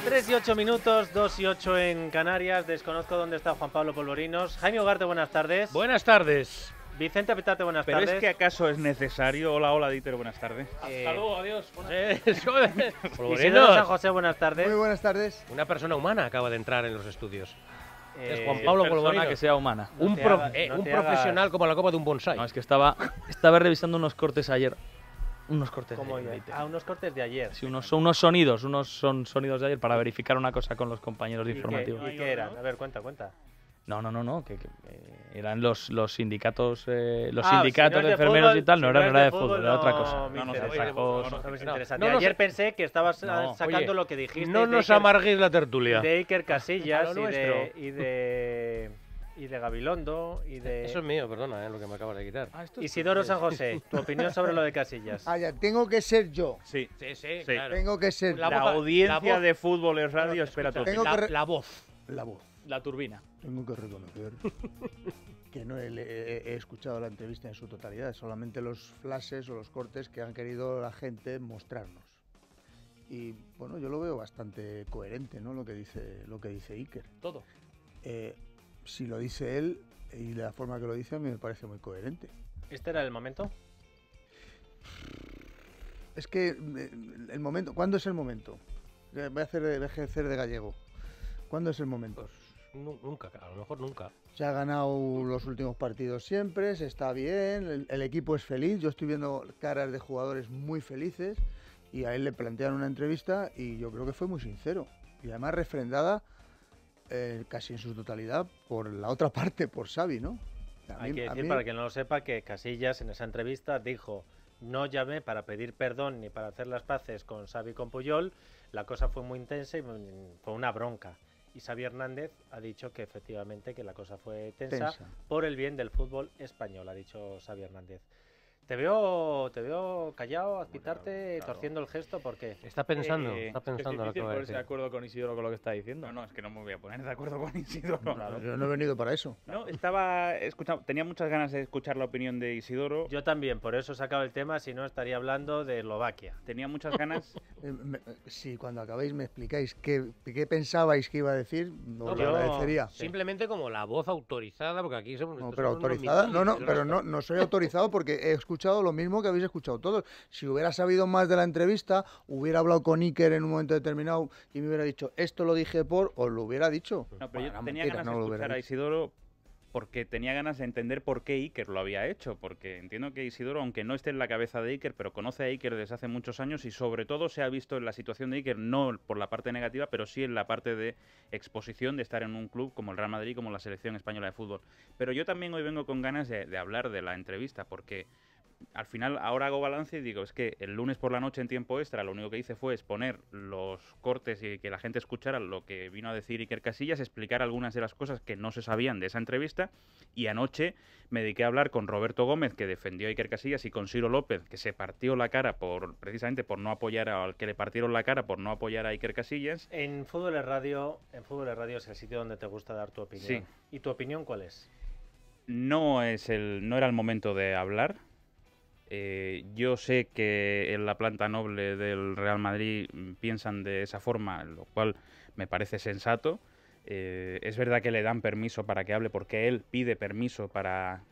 3 y 8 minutos, 2 y 8 en Canarias. Desconozco dónde está Juan Pablo Polvorinos. Jaime Ugarte, buenas tardes. Buenas tardes. Vicente Apitarte, buenas tardes. ¿Pero es que acaso es necesario? Hola, hola, Dieter, buenas tardes. Hasta luego, adiós. Isidoro San José, buenas tardes. Muy buenas tardes. Una persona humana acaba de entrar en los estudios. Es Juan Pablo Pablo persona Polvorinos. que sea humana. No Un te hagas- no un te profesional hagas- como la copa de un bonsai. No, es que estaba revisando unos cortes ayer. Unos cortes ¿Cómo de ya? Dieter. Unos cortes de ayer. Sí, unos sonidos de ayer para verificar una cosa con los compañeros de ¿Y informativo. qué eran? A ver, cuenta. No, que eran los sindicatos, los Ah, sindicatos si no de es de enfermeros fútbol, y tal, si no no era es nada de de fútbol, era otra cosa. me No, no, interesa. otra cosa. No me No, interesa. no De nos- ayer pensé que estabas No, sacando oye, lo que dijiste No de nos Iker- amarguéis la tertulia. de Iker Casillas A lo y de Gabilondo y de Eso es mío, perdona, lo que me acabas de quitar. Isidoro San José. Tu opinión sobre lo de Casillas. Ah, ya, tengo que ser yo. Sí, Sí, claro. Tengo que ser La la voz- audiencia voz- de fútbol en radio espera todo. Tengo que re- La voz. la voz. La turbina. Tengo que reconocer que no he escuchado la entrevista en su totalidad, solamente los flashes o los cortes que han querido la gente mostrarnos. Y bueno, yo lo veo bastante coherente, ¿no? Lo que dice Iker. Todo. Si lo dice él y de la forma que lo dice, a mí me parece muy coherente. ¿Este era el momento? Es que el momento, ¿cuándo es el momento? Voy a hacer de gallego. ¿Cuándo es el momento? Pues nunca, a lo mejor nunca. Se ha ganado los últimos partidos siempre, se está bien, el equipo es feliz. Yo estoy viendo caras de jugadores muy felices y a él le plantean una entrevista y yo creo que fue muy sincero. Y además refrendada casi en su totalidad por la otra parte, por Xavi, ¿no? Hay que decir, para quien no lo sepa, que Casillas en esa entrevista dijo: no llamé para pedir perdón ni para hacer las paces con Xavi y con Puyol, la cosa fue muy intensa y fue una bronca. Y Xavi Hernández ha dicho que efectivamente que la cosa fue tensa por el bien del fútbol español, ha dicho Xavi Hernández. Te veo callado, Apitarte, claro. torciendo el gesto, ¿por qué? Está pensando, Es lo que va a ponerse decir. de acuerdo con Isidoro con lo que está diciendo. No, es que no me voy a poner de acuerdo con Isidoro. Yo no he venido para eso. No, estaba escuchando, tenía muchas ganas de escuchar la opinión de Isidoro. Yo también, por eso he sacado el tema, si no estaría hablando de Eslovaquia. Tenía muchas ganas. Si cuando acabéis me explicáis qué pensabais que iba a decir, os yo- lo agradecería. Simplemente como la voz autorizada, porque aquí somos... No, estos pero somos unos autorizada. mitones, No, el pero resto- no soy autorizado porque he escuchado lo mismo que habéis escuchado todos. Si hubiera sabido más de la entrevista, hubiera hablado con Iker en un momento determinado y me hubiera dicho, esto lo dije os lo hubiera dicho. No, pero yo Bueno, tenía mentira, ganas no de lo hubiera escuchar a dicho. Isidoro porque tenía ganas de entender por qué Iker lo había hecho. Porque entiendo que Isidoro, aunque no esté en la cabeza de Iker, pero conoce a Iker desde hace muchos años y sobre todo se ha visto en la situación de Iker, no por la parte negativa, pero sí en la parte de exposición de estar en un club como el Real Madrid, como la selección española de fútbol. Pero yo también hoy vengo con ganas de hablar de la entrevista, porque al final ahora hago balance y digo, es que el lunes por la noche en tiempo extra lo único que hice fue exponer los cortes y que la gente escuchara lo que vino a decir Iker Casillas, explicar algunas de las cosas que no se sabían de esa entrevista, y anoche me dediqué a hablar con Roberto Gómez, que defendió a Iker Casillas, y con Ciro López, que se partió la cara precisamente por no apoyar al que le partieron la cara por no apoyar a Iker Casillas. En Fútbol es Radio es el sitio donde te gusta dar tu opinión. Sí. ¿Y tu opinión cuál es? No era el momento de hablar. Yo sé que en la planta noble del Real Madrid piensan de esa forma, lo cual me parece sensato. Es verdad que le dan permiso para que hable porque él pide permiso para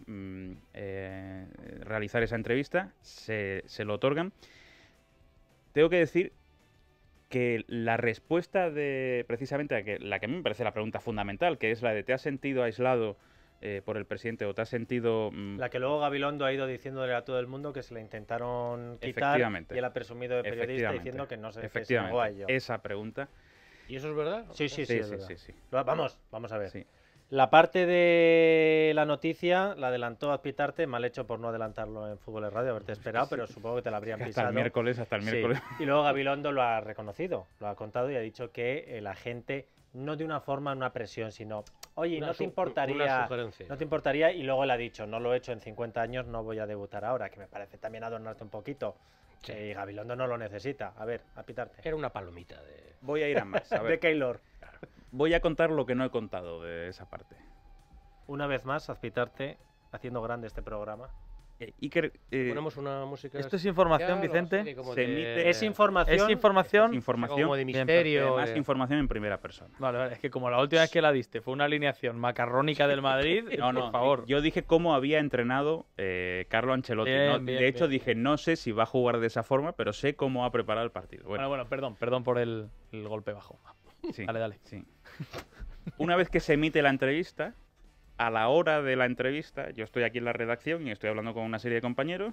realizar esa entrevista, se lo otorgan. Tengo que decir que la respuesta de precisamente la que a mí me parece la pregunta fundamental, que es la de ¿te has sentido aislado por el presidente o te has sentido... La que luego Gabilondo ha ido diciéndole a todo el mundo que se le intentaron quitar Efectivamente. y él ha presumido de periodista Efectivamente. diciendo que no se Efectivamente, negó a ello. esa pregunta. ¿Y eso es verdad? Sí, es verdad. Sí. Vamos a ver. Sí. La parte de la noticia la adelantó Apitarte, mal hecho por no adelantarlo en Fútbol es Radio, haberte esperado, pero supongo que te la habrían Hasta pisado. el miércoles. Sí. Y luego Gabilondo lo ha reconocido, lo ha contado y ha dicho que la gente, no de una forma, una presión, sino, oye, Una ¿no te su- importaría? una sugerencia. ¿No te importaría? Y luego él ha dicho, no lo he hecho en 50 años, no voy a debutar ahora, que me parece también adornarte un poquito. Sí. Y Gabilondo no lo necesita. A ver, Apitarte. Era una palomita de... Voy a ir a más. A De ver, Keylor. voy a contar lo que no he contado de esa parte. Una vez más, Apitarte, haciendo grande este programa. Iker, Ponemos una música. ¿Esto es información, especial o Vicente? así como Se de- emite- Es información. ¿Es información? información, como de Bien, misterio. además información en primera persona. Vale, vale, es que como la última vez que la diste fue una alineación macarrónica del Madrid, No, por favor. yo dije cómo había entrenado Carlo Ancelotti. Bien, ¿no? bien, De hecho, bien. dije, no sé si va a jugar de esa forma, pero sé cómo ha preparado el partido. Bueno, perdón por el golpe bajo. Sí, Dale. sí. Una vez que se emite la entrevista, a la hora de la entrevista, yo estoy aquí en la redacción y estoy hablando con una serie de compañeros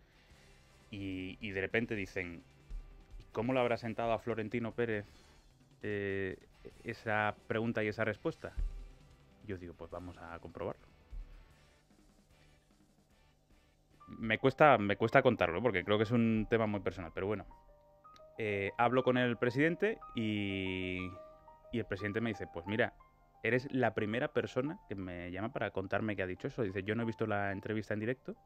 y de repente dicen, ¿y cómo le habrá sentado a Florentino Pérez esa pregunta y esa respuesta? Yo digo, pues vamos a comprobarlo. Me cuesta contarlo porque creo que es un tema muy personal, pero bueno. Hablo con el presidente y el presidente me dice, pues mira, eres la primera persona que me llama para contarme que ha dicho eso. Dice, yo no he visto la entrevista en directo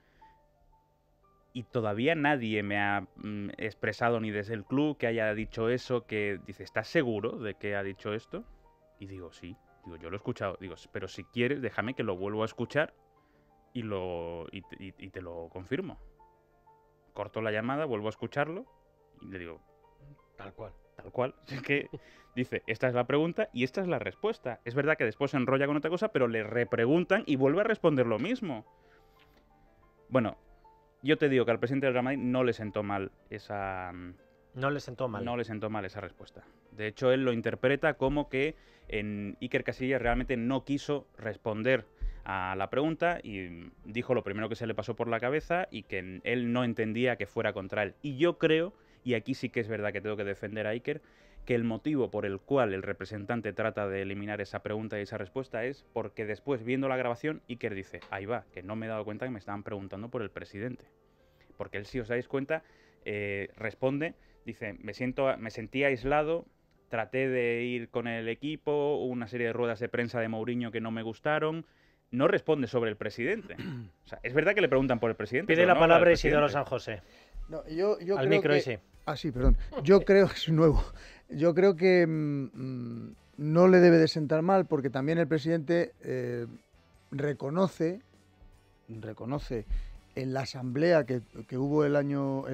y todavía nadie me ha expresado ni desde el club que haya dicho eso, que dice, ¿estás seguro de que ha dicho esto? Y digo, sí, digo, yo lo he escuchado. Digo, pero si quieres, déjame que lo vuelvo a escuchar y te lo confirmo. Corto la llamada, vuelvo a escucharlo y le digo, Tal cual. tal cual. Es que dice, esta es la pregunta y esta es la respuesta. Es verdad que después se enrolla con otra cosa, pero le repreguntan y vuelve a responder lo mismo. Bueno, yo te digo que al presidente del Real Madrid no le sentó mal esa... No le sentó mal. No le sentó mal esa respuesta. De hecho, él lo interpreta como que Iker Casillas realmente no quiso responder a la pregunta y dijo lo primero que se le pasó por la cabeza y que él no entendía que fuera contra él. Y yo creo, y aquí sí que es verdad que tengo que defender a Iker, que el motivo por el cual el representante trata de eliminar esa pregunta y esa respuesta es porque después, viendo la grabación, Iker dice, ahí va, que no me he dado cuenta que me estaban preguntando por el presidente. Porque él, si os dais cuenta, responde, dice, me sentí aislado, traté de ir con el equipo, hubo una serie de ruedas de prensa de Mourinho que no me gustaron. No responde sobre el presidente. O sea, es verdad que le preguntan por el presidente. Pide pero la no palabra al Isidoro presidente. San José. No, yo Al creo micro, que... Isi. Ah, sí, perdón. Yo creo, es nuevo. Yo creo que no le debe de sentar mal porque también el presidente reconoce en la asamblea que hubo el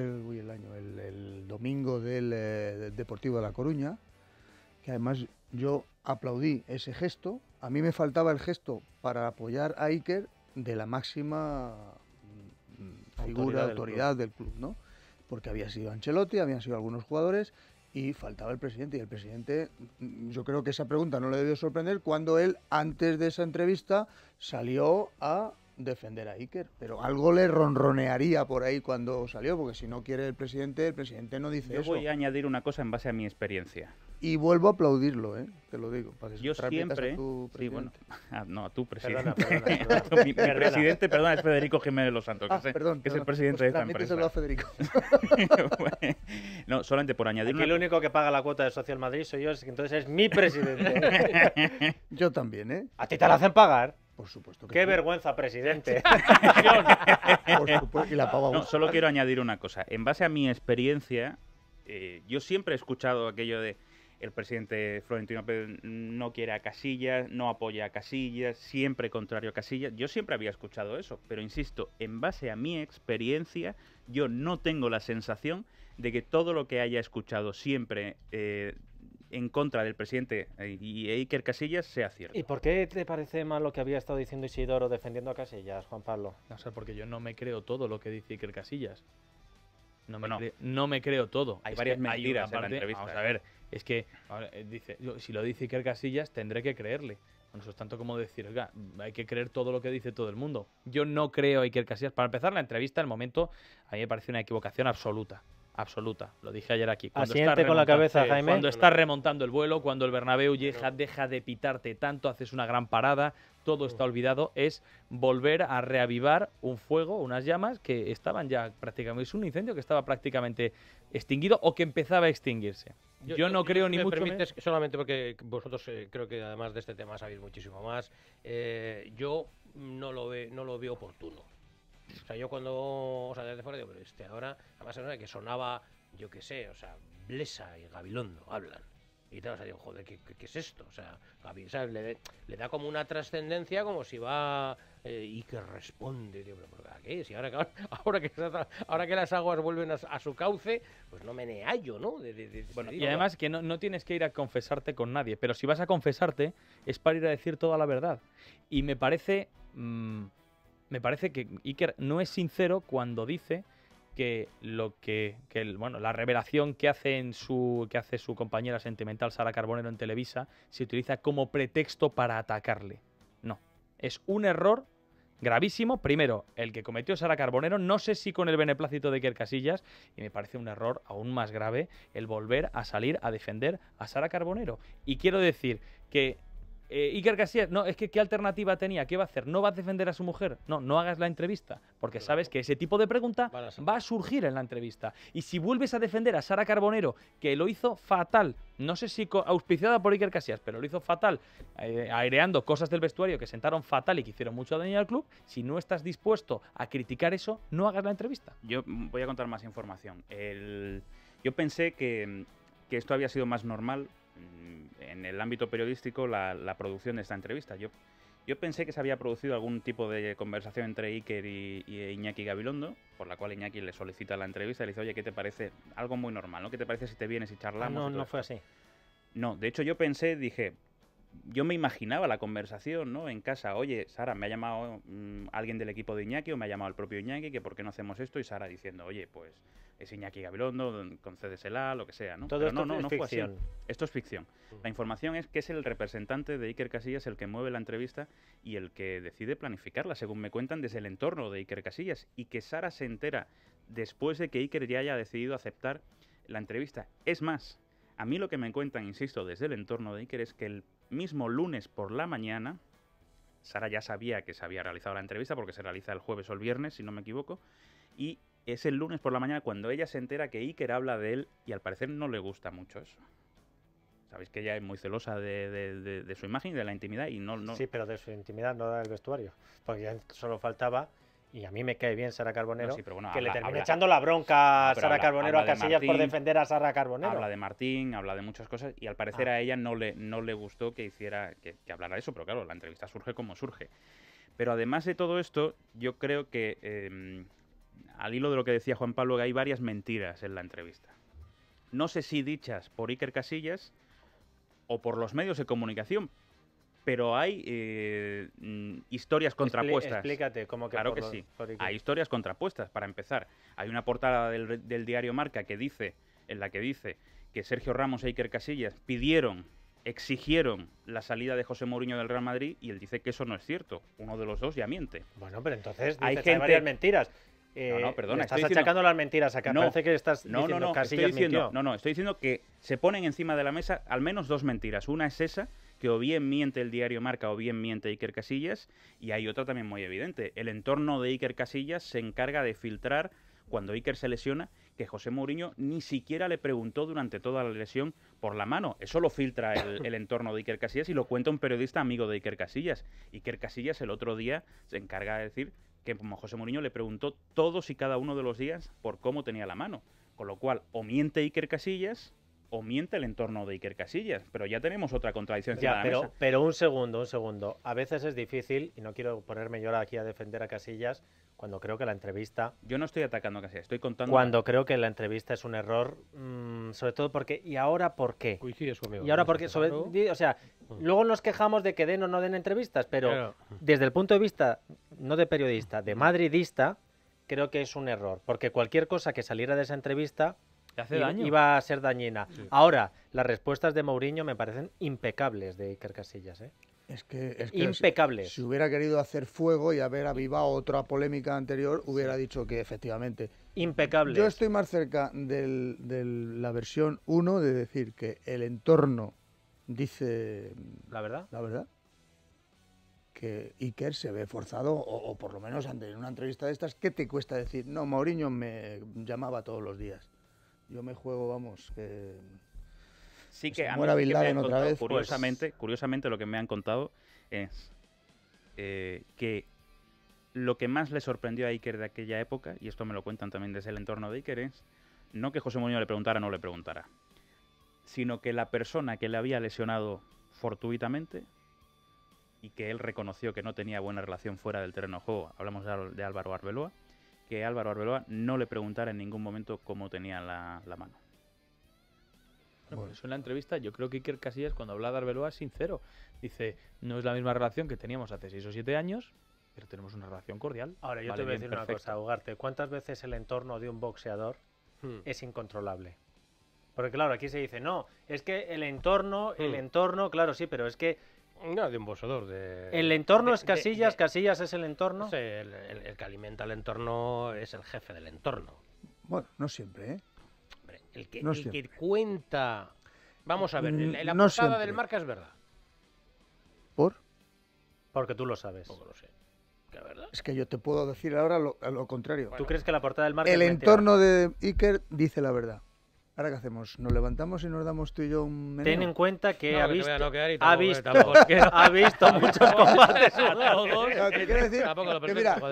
domingo del Deportivo de La Coruña, que además yo aplaudí ese gesto. A mí me faltaba el gesto para apoyar a Iker de la máxima figura, autoridad del club, ¿no? Porque había sido Ancelotti, habían sido algunos jugadores y faltaba el presidente. Y el presidente, yo creo que esa pregunta no le debió sorprender cuando él, antes de esa entrevista, salió a defender a Iker. Pero algo le ronronearía por ahí cuando salió, porque si no quiere el presidente no dice Yo eso. voy a añadir una cosa en base a mi experiencia. Y vuelvo a aplaudirlo, te lo digo. Para que Yo se repitas siempre... a tu Sí, bueno. presidente. No, a tu presidente. Perdona. Mi presidente, perdón, es Federico Jiménez Los Santos, Perdón, que es el presidente de esta empresa. Transmíteselo a Federico. Bueno, no, solamente por añadir Aquí el único que paga la cuota de socio al Madrid soy yo, entonces es mi presidente. Yo también, ¿A ti te la hacen pagar? Por supuesto que ¡Qué sí. vergüenza, presidente! Por supuesto, y la pago a No, gusto. solo quiero añadir una cosa. En base a mi experiencia, yo siempre he escuchado aquello de el presidente Florentino Pérez no quiere a Casillas, no apoya a Casillas, siempre contrario a Casillas. Yo siempre había escuchado eso, pero insisto, en base a mi experiencia, yo no tengo la sensación de que todo lo que haya escuchado siempre en contra del presidente y Iker Casillas sea cierto. ¿Y por qué te parece mal lo que había estado diciendo Isidoro defendiendo a Casillas, Juan Pablo? No sé, porque yo no me creo todo lo que dice Iker Casillas. No Bueno, me creo todo. hay Es varias que hay mentiras una en la entrevista. Vamos a ver, es que ahora, dice, si lo dice Iker Casillas, tendré que creerle. Bueno, eso es tanto como decir, oiga, hay que creer todo lo que dice todo el mundo. Yo no creo a Iker Casillas. Para empezar la entrevista, el momento, a mí me parece una equivocación absoluta. Absoluta. Lo dije ayer aquí. Asiente con la cabeza, Jaime. Cuando estás remontando el vuelo, cuando el Bernabéu deja de pitarte tanto, haces una gran parada, todo está olvidado, es volver a reavivar un fuego, unas llamas que estaban ya prácticamente... Es un incendio que estaba prácticamente extinguido o que empezaba a extinguirse. Yo no creo si ni me mucho permites, solamente porque vosotros creo que además de este tema sabéis muchísimo más, yo no lo veo oportuno. O sea, yo cuando, o sea, desde fuera digo, pero ahora, además era que sonaba, yo qué sé, o sea, Blesa y Gabilondo hablan. Y te vas a decir, joder, ¿qué es esto? O sea, Gaby, ¿sabes? Le da como una trascendencia como si va y que responde. Digo, ¿pero qué? Si ahora que las aguas vuelven a su cauce, pues no me neallo, ¿no? Bueno, y además que no tienes que ir a confesarte con nadie, pero si vas a confesarte es para ir a decir toda la verdad. Y me parece que Iker no es sincero cuando dice que la revelación que hace su compañera sentimental Sara Carbonero en Televisa se utiliza como pretexto para atacarle. No, es un error gravísimo. Primero, el que cometió Sara Carbonero, no sé si con el beneplácito de Iker Casillas, y me parece un error aún más grave el volver a salir a defender a Sara Carbonero. Y quiero decir que Iker Casillas, no, es que ¿qué alternativa tenía? ¿Qué va a hacer? ¿No va a defender a su mujer? No hagas la entrevista, porque sabes que ese tipo de pregunta va a surgir en la entrevista. Y si vuelves a defender a Sara Carbonero, que lo hizo fatal, no sé si auspiciada por Iker Casillas, pero lo hizo fatal, aireando cosas del vestuario que sentaron fatal y que hicieron mucho daño al club, si no estás dispuesto a criticar eso, no hagas la entrevista. Yo voy a contar más información. Yo pensé que esto había sido más normal en el ámbito periodístico, la producción de esta entrevista. Yo pensé que se había producido algún tipo de conversación entre Iker y Iñaki Gabilondo, por la cual Iñaki le solicita la entrevista y le dice, oye, ¿qué te parece? Algo muy normal, ¿no? ¿Qué te parece si te vienes y charlamos? No fue así. No, de hecho yo dije, yo me imaginaba la conversación, ¿no? En casa, oye, Sara, me ha llamado alguien del equipo de Iñaki o me ha llamado el propio Iñaki, que por qué no hacemos esto, y Sara diciendo, oye, pues es Iñaki Gabilondo, concédesela, lo que sea, ¿no? Todo Pero esto no es fue así. ficción. Esto es ficción. La información es que es el representante de Iker Casillas el que mueve la entrevista y el que decide planificarla, según me cuentan, desde el entorno de Iker Casillas, y que Sara se entera después de que Iker ya haya decidido aceptar la entrevista. Es más, a mí lo que me cuentan, insisto, desde el entorno de Iker es que el mismo lunes por la mañana, Sara ya sabía que se había realizado la entrevista porque se realiza el jueves o el viernes, si no me equivoco, y es el lunes por la mañana cuando ella se entera que Iker habla de él y al parecer no le gusta mucho eso. Sabéis que ella es muy celosa de su imagen y de la intimidad y no... Sí, pero de su intimidad, no del vestuario. Porque ya solo faltaba, y a mí me cae bien Sara Carbonero, No, sí, pero bueno, que le habla- termine habla- echando la bronca a pero Sara habla- Carbonero habla a de Casillas por Martín, defender a Sara Carbonero. Habla de Martín, habla de muchas cosas y al parecer a ella no le gustó que hiciera que hablara eso, pero claro, la entrevista surge como surge. Pero además de todo esto, yo creo que al hilo de lo que decía Juan Pablo, que hay varias mentiras en la entrevista. No sé si dichas por Iker Casillas o por los medios de comunicación, pero hay historias contrapuestas. Explícate, ¿cómo que Claro por que los- sí. por Iker? Hay historias contrapuestas. Para empezar, hay una portada del diario Marca en la que dice que Sergio Ramos e Iker Casillas exigieron la salida de José Mourinho del Real Madrid y él dice que eso no es cierto. Uno de los dos ya miente. Bueno, pero entonces Hay dices, hay gente- varias mentiras. No, perdona, le estás estoy diciendo- achacando las mentiras acá. No, Parece que estás No, diciendo estoy Casillas diciendo, mintió. estoy diciendo que se ponen encima de la mesa al menos dos mentiras. Una es esa, que o bien miente el diario Marca o bien miente Iker Casillas, y hay otra también muy evidente. El entorno de Iker Casillas se encarga de filtrar, cuando Iker se lesiona, que José Mourinho ni siquiera le preguntó durante toda la lesión por la mano. Eso lo filtra el entorno de Iker Casillas y lo cuenta un periodista amigo de Iker Casillas. Iker Casillas el otro día se encarga de decir que como José Mourinho le preguntó todos y cada uno de los días por cómo tenía la mano. Con lo cual, o miente Iker Casillas o miente el entorno de Iker Casillas. Pero ya tenemos otra contradicción encima Ya, de la mesa. pero un segundo. A veces es difícil, y no quiero ponerme yo ahora aquí a defender a Casillas, cuando creo que la entrevista... Yo no estoy atacando a Casillas, estoy contando... Cuando creo que la entrevista es un error, sobre todo porque... ¿Y ahora por qué? Coincide su amigo. Y ahora ¿no? porque... O sea, luego nos quejamos de que den o no den entrevistas, pero Claro. desde el punto de vista, no de periodista, de madridista, creo que es un error. Porque cualquier cosa que saliera de esa entrevista... Te hace daño. Iba a ser dañina. Sí. Ahora, las respuestas de Mourinho me parecen impecables de Iker Casillas, ¿eh? Es que Impecables. si hubiera querido hacer fuego y haber avivado otra polémica anterior, hubiera dicho que efectivamente. Impecables. Yo estoy más cerca de la versión 1 de decir que el entorno dice ¿La verdad? la verdad, que Iker se ve forzado, o por lo menos en una entrevista de estas, ¿qué te cuesta decir? No, Mourinho me llamaba todos los días. Yo me juego, vamos, que... Sí se que a mí muera sí que Bin me han Laden otra contado, vez, pues. curiosamente lo que me han contado es que lo que más le sorprendió a Iker de aquella época, y esto me lo cuentan también desde el entorno de Iker, es no que José Mourinho le preguntara o no le preguntara, sino que la persona que le había lesionado fortuitamente y que él reconoció que no tenía buena relación fuera del terreno de juego, hablamos de Álvaro Arbeloa, que Álvaro Arbeloa no le preguntara en ningún momento cómo tenía la mano. Bueno, por eso en la entrevista yo creo que Iker Casillas, cuando habla de Arbeloa, es sincero. Dice, no es la misma relación que teníamos hace 6 o 7 años, pero tenemos una relación cordial. Ahora, yo Vale, te voy a bien, decir una perfecto. cosa, Ugarte. ¿Cuántas veces el entorno de un boxeador es incontrolable? Porque claro, aquí se dice, no, es que el entorno, claro, sí, pero es que No, de un boxeador. el entorno es Casillas, Casillas es el entorno. No sé, el que alimenta el entorno es el jefe del entorno. Bueno, no siempre, ¿eh? Hombre, No el que siempre. cuenta... Vamos a ver, la No portada siempre. del Marca es verdad. ¿Por? Porque tú lo sabes. Poco lo sé. ¿Que es verdad? Es que yo te puedo decir ahora lo contrario. ¿Tú crees que la portada del Marca El es mentira? entorno de Iker dice la verdad. ¿Ahora qué hacemos? ¿Nos levantamos y nos damos tú y yo un meneo? Ten en cuenta que No, ha que te voy a visto, noquear y ha tampoco- visto, tampoco es que- ha visto muchos combates. A todos. No, te quiero decir Tampoco lo que perfecto, mira, joder.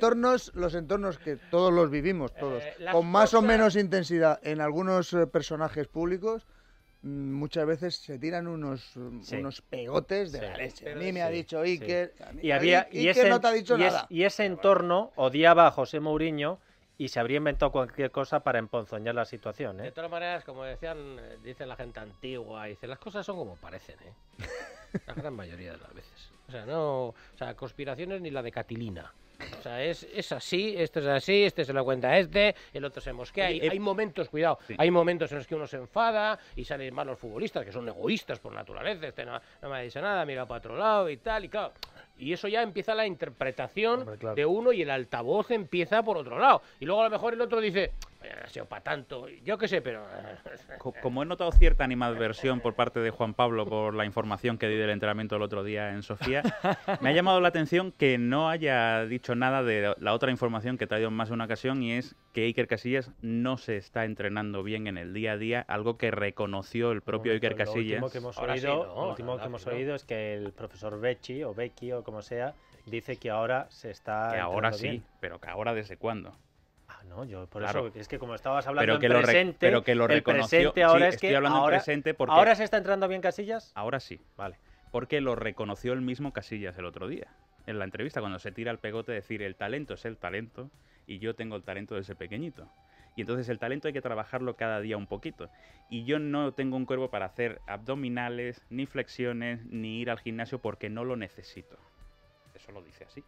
los entornos que todos los vivimos, todos, las con más o cosas- menos intensidad en algunos personajes públicos, muchas veces se tiran unos pegotes de Sí. la leche. A Pero mí me ha sí, dicho Iker, a mí- Y había Iker no te ha dicho nada. y ese entorno odiaba a José Mourinho y se habría inventado cualquier cosa para emponzoñar la situación, De ¿eh? todas maneras, como dice la gente antigua, dice, las cosas son como parecen, ¿eh? La gran mayoría de las veces. O sea, no, o sea, conspiraciones ni la de Catilina. O sea, es así, esto es así, este se lo cuenta a este, el otro se mosquea. Hay momentos, cuidado, Sí. hay momentos en los que uno se enfada y salen mal los futbolistas, que son egoístas por naturaleza, este no me ha dicho nada, mira para otro lado y tal, y claro. Y eso ya empieza la interpretación Hombre, claro. de uno y el altavoz empieza por otro lado. Y luego a lo mejor el otro dice, oye, no ha sido para tanto, yo qué sé, pero... Como he notado cierta animadversión por parte de Juan Pablo por la información que di del entrenamiento el otro día en Sofía, me ha llamado la atención que no haya dicho nada de la otra información que he traído en más de una ocasión, y es que Iker Casillas no se está entrenando bien en el día a día, algo que reconoció el propio Momento, Iker Casillas. Lo último que hemos Ahora sí, oído, no, lo último la que verdad hemos que no. oído es que el profesor Becchi o Becky o como sea dice que ahora se está Que ahora entrenando sí, bien. pero que ahora ¿desde cuándo? Ah, no, yo por Claro. eso es que como estabas hablando Pero en que lo presente, pero que lo el reconoció. presente ahora Sí, es que estoy hablando ahora, en presente porque ¿ahora se está entrando bien Casillas? ahora sí, Vale. porque lo reconoció el mismo Casillas el otro día en la entrevista cuando se tira el pegote, decir el talento es el talento y yo tengo el talento de ese pequeñito. Y entonces el talento hay que trabajarlo cada día un poquito. Y yo no tengo un cuerpo para hacer abdominales, ni flexiones, ni ir al gimnasio porque no lo necesito. Eso lo dice así.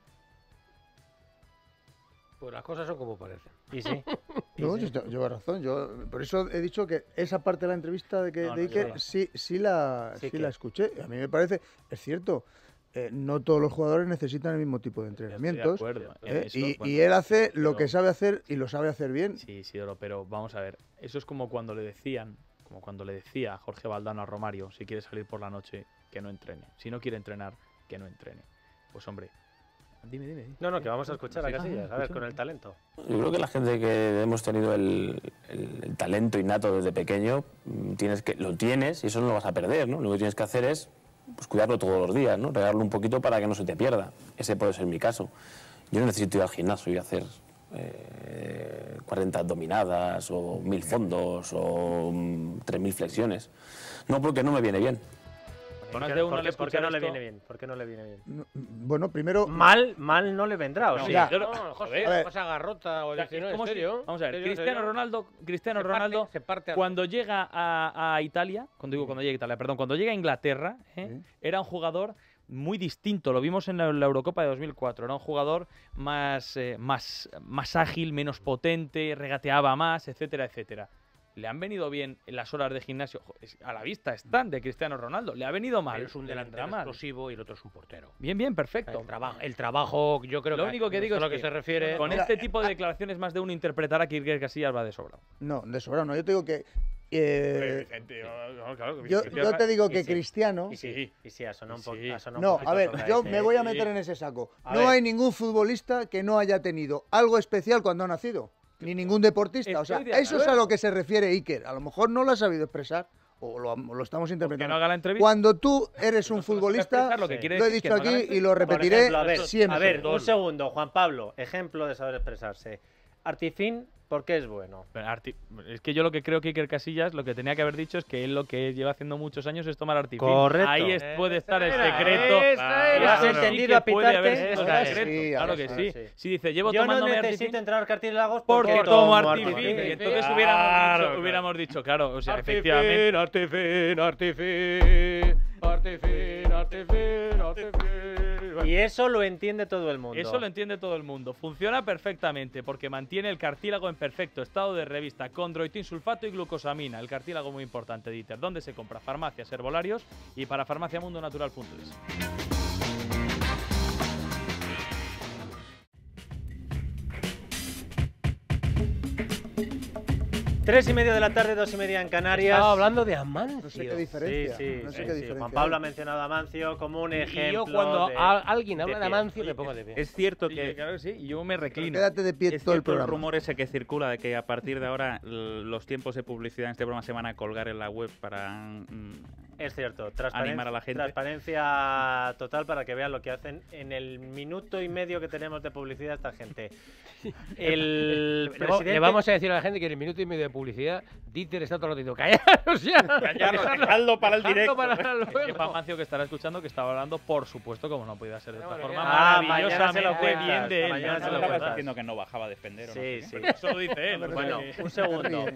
Pues las cosas son como parecen. Y sí. y No, sí. lleva razón. Por eso he dicho que esa parte de la entrevista de No, Iker no, sí la que- escuché. A mí me parece, es cierto, no todos los jugadores necesitan el mismo tipo de Estoy de entrenamientos. acuerdo. En eso, Y bueno, él hace lo pero- que sabe hacer y lo sabe hacer bien. Sí, Isidoro, pero vamos a ver. Eso es como cuando le decía a Jorge Valdano a Romario, si quiere salir por la noche, que no entrene. Si no quiere entrenar, que no entrene. Pues hombre, dime. No, que vamos a escuchar a Sí, Casillas, a ver, escucha. con el talento. Yo creo que la gente que hemos tenido el talento innato desde pequeño, lo tienes y eso no lo vas a perder, ¿no? Lo que tienes que hacer es pues, cuidarlo todos los días, ¿no? Regarlo un poquito para que no se te pierda. Ese puede ser mi caso. Yo no necesito ir al gimnasio y hacer 40 dominadas o 1000 fondos o 3000 flexiones. No, porque no me viene bien. Más de uno le ¿Por qué no le escucha viene esto. bien? ¿Por qué no le viene bien? Bueno, primero, Mal no le vendrá, o No, sea. Isidoro, No, joder. José, a ver. pasa garrota o O sea, dice, es no, en como si- serio. vamos a ver, ¿En serio? Cristiano Ronaldo, se parte a- cuando llega a Italia, cuando llega a Italia, perdón, cuando llega a Inglaterra, Sí. era un jugador muy distinto. Lo vimos en la Eurocopa de 2004. Era un jugador más ágil, menos potente, regateaba más, etcétera, etcétera. Le han venido bien en las horas de gimnasio. A la vista están de Cristiano Ronaldo. Le ha venido mal. Pero es un le vendrá delantero mal. explosivo y el otro es un portero. Bien, perfecto. El trabajo, yo creo Lo que único que digo a lo es que que se refiere. Con Mira, este tipo de declaraciones más de uno interpretará que Iker Casillas va de sobrado. no, de sobrado no. Yo te digo que yo te digo que sí. Cristiano. Y sí, ha sonado un poco. Sí. No, a ver, yo me voy a Sí. meter en ese saco. A No ver. hay ningún futbolista que no haya tenido algo especial cuando ha nacido. Ni ningún deportista. O sea, Estoy de eso es a acuerdo. lo que se refiere Iker. A lo mejor no lo ha sabido expresar o lo estamos Que interpretando. no haga la entrevista. Cuando tú eres un futbolista, expresar lo que Sí. quiere lo he decir, que dicho no haga la aquí y lo Por repetiré ejemplo, a ver, siempre. un segundo, Juan Pablo, ejemplo de saber expresarse. Artifin, ¿por qué es bueno? Pero es que yo lo que creo que Iker Casillas lo que tenía que haber dicho es que él lo que lleva haciendo muchos años es tomar Artifin. Correcto. Ahí puede estar el secreto. ¿Lo has entendido, Sí que puede haber Apitarte? sido el Ahora secreto, sí, claro ahora que sí. sí. Si dice, llevo Yo no tomándome necesito Artifin entrar al cartílagos porque tomo Artifin. Artifin. Y entonces Claro, hubiéramos dicho, claro, o sea, Artifin, efectivamente. Artifin, Artifin, Artifin, Artifin, Artifin. Y eso lo entiende todo el mundo. Eso lo entiende todo el mundo. Funciona perfectamente porque mantiene el cartílago en perfecto estado de revista, chondroitin sulfato y glucosamina. El cartílago muy importante, Dieter. ¿Dónde se compra? Farmacias Herbolarios y para farmaciamundonatural.es. 3:30 de la tarde, 2:30 en Canarias. Estaba hablando de Amancio. No sé qué Sí, diferencia. sí, no sé sí, qué sí. diferencia. Juan Pablo ha mencionado a Amancio como un ejemplo. Y yo cuando de- alguien habla de pie. Amancio me pongo de pie. Es cierto Sí, que claro que sí, y yo me reclino. Quédate de pie es todo el cierto el programa. rumor ese que circula de que a partir de ahora los tiempos de publicidad en este programa se van a colgar en la web para Es cierto, animar a la gente. transparencia total para que vean lo que hacen en el minuto y medio que tenemos de publicidad esta gente. El presidente... Le vamos a decir a la gente que en el minuto y medio de publicidad, Dieter está todo el rato diciendo, callaros ya. Dejadlo para el directo. Dejadlo para Sepa Amancio que estará escuchando que estaba hablando, por supuesto, como no podía ser de otra Bueno, forma, ah, mañana se maravillosamente lo cuentas, bien de él. mañana se lo Estabas cuentas. diciendo que no bajaba a defender. ¿o no? Sí, sí. Eso lo dice él. Bueno, o sea que- un segundo.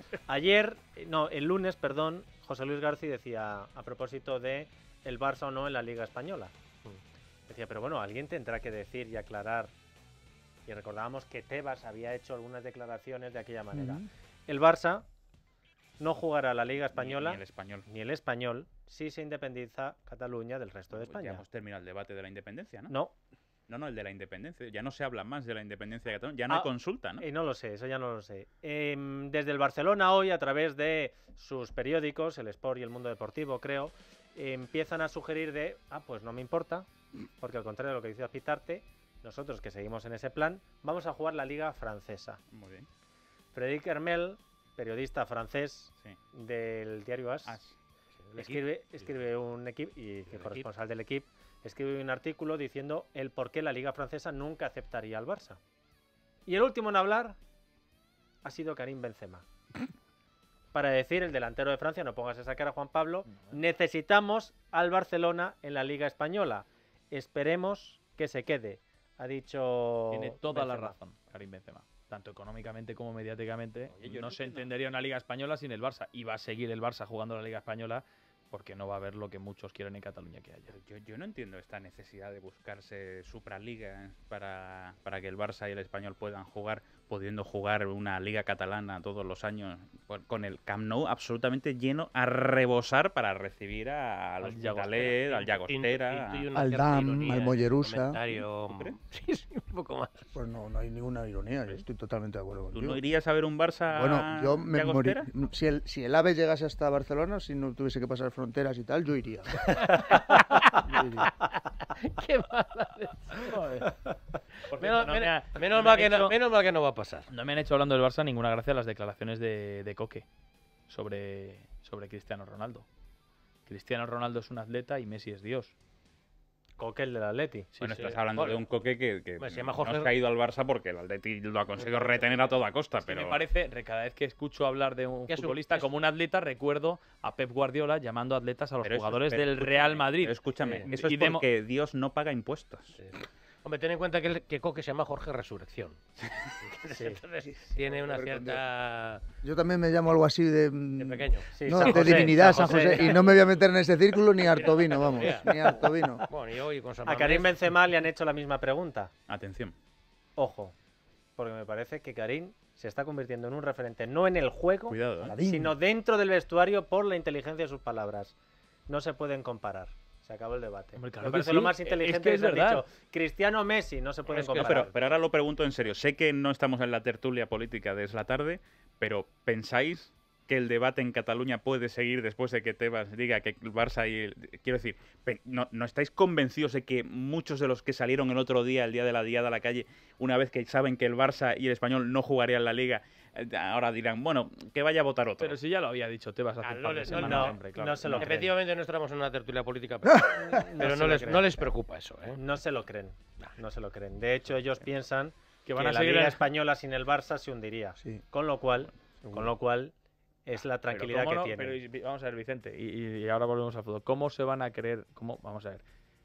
El lunes, perdón, José Luis García decía, a propósito de el Barça o no en la Liga Española. Decía, pero bueno, alguien tendrá que decir y aclarar. Y recordábamos que Tebas había hecho algunas declaraciones de aquella manera. Ujú. El Barça no jugará la Liga Española Ni el español. ni el español si se independiza Cataluña del resto de Pues ya España. hemos terminado el debate de la independencia, ¿no? No, No, el de la independencia. Ya no se habla más de la independencia de Cataluña. Ya no hay Ah, consulta, ¿no? no lo sé, eso ya no lo sé. Desde el Barcelona hoy, a través de sus periódicos, el Sport y el Mundo Deportivo, creo, empiezan a sugerir pues no me importa, porque al contrario de lo que dice Apitarte, nosotros que seguimos en ese plan, vamos a jugar la Liga Francesa. Muy bien. Frédéric Hermel, periodista francés Sí. del diario As, As. escribe un equipo y corresponsal del equipo, escribe un artículo diciendo el por qué la Liga Francesa nunca aceptaría al Barça. Y el último en hablar ha sido Karim Benzema. Para decir, el delantero de Francia, no pongas esa cara, Juan Pablo, necesitamos al Barcelona en la Liga Española. Esperemos que se quede, ha dicho Tiene toda la Benzema. razón, Karim Benzema. Tanto económicamente como mediáticamente. Oye, yo no no se entiendo. entendería una Liga Española sin el Barça. Y va a seguir el Barça jugando la Liga Española porque no va a haber lo que muchos quieren en Cataluña que haya. Yo no entiendo esta necesidad de buscarse Supraliga para que el Barça y el Español puedan jugar, pudiendo jugar una liga catalana todos los años, con el Camp Nou absolutamente lleno a rebosar para recibir al Al Hospitalet, al Llagostera. Al Dam, al Mollerusa. ¿Tú crees? Sí, sí, un poco más. Pues no hay ninguna ironía, yo estoy totalmente de acuerdo ¿Tú contigo. no irías a ver un Barça Bueno, yo me Llagostera? moriría. Si el AVE llegase hasta Barcelona, si no tuviese que pasar fronteras y tal, yo iría. Yo iría. Qué mala Por Menos, cierto, no me ha- menos no me mal ha que hecho- no, menos mal que no va a pasar. No me han hecho hablando del Barça ninguna gracia las declaraciones de Coque sobre Cristiano Ronaldo. Cristiano Ronaldo es un atleta y Messi es Dios. Coque, el del Atleti. Bueno, sí. estás hablando Bueno, de un Coque que se llama no Jorge- has caído al Barça porque el Atleti lo ha conseguido retener a toda costa, Que pero... me parece, cada vez que escucho hablar de un Que es un- futbolista es- como un atleta, recuerdo a Pep Guardiola llamando atletas a los pero eso- jugadores pero del escúchame, Real Madrid. pero escúchame, Sí. eso es Y de mo- porque Dios no paga impuestos. Hombre, ten en cuenta que Coque se llama Jorge Resurrección. Entonces, tiene una cierta... Yo también me llamo algo así de... de pequeño. Sí, No, San de José, divinidad, San San José. Y no me voy a meter en ese círculo ni harto vino, vamos. Mira. Ni harto vino. Bueno, y hoy con San A Karim Mamés- Benzema le han hecho la misma pregunta. Atención. Ojo, porque me parece que Karim se está convirtiendo en un referente, no en el juego, Cuidado, ¿eh? Aladín. sino dentro del vestuario por la inteligencia de sus palabras. No se pueden comparar. Se acabó el debate. Hombre, claro me que parece sí. lo más Es inteligente que es haber verdad. dicho Cristiano Messi, no se pueden Es que- comparar. Pero ahora lo pregunto en serio. Sé que no estamos en la tertulia política de Es la Tarde, pero ¿pensáis que el debate en Cataluña puede seguir después de que Tebas diga que el Barça y quiero decir, ¿no estáis convencidos de que muchos de los que salieron el otro día, el día de la diada a la calle, una vez que saben que el Barça y el Español no jugarían la Liga, ahora dirán, bueno, que vaya a votar otro? Pero si ya lo había dicho Tebas hace Ah, un no par de les- semanas, no, hombre, claro. no se lo creen. Efectivamente no estamos en una tertulia política, pero se lo creen. no les preocupa eso. ¿eh? No se lo creen. No se lo creen. De hecho, ellos piensan que van a la seguir Liga en- Española sin el Barça se hundiría. Sí. Con lo cual es la Pero tranquilidad cómo que no, tiene. pero vamos a ver, Vicente, y ahora volvemos al fútbol. ¿Cómo se van a creer? Vamos a ver.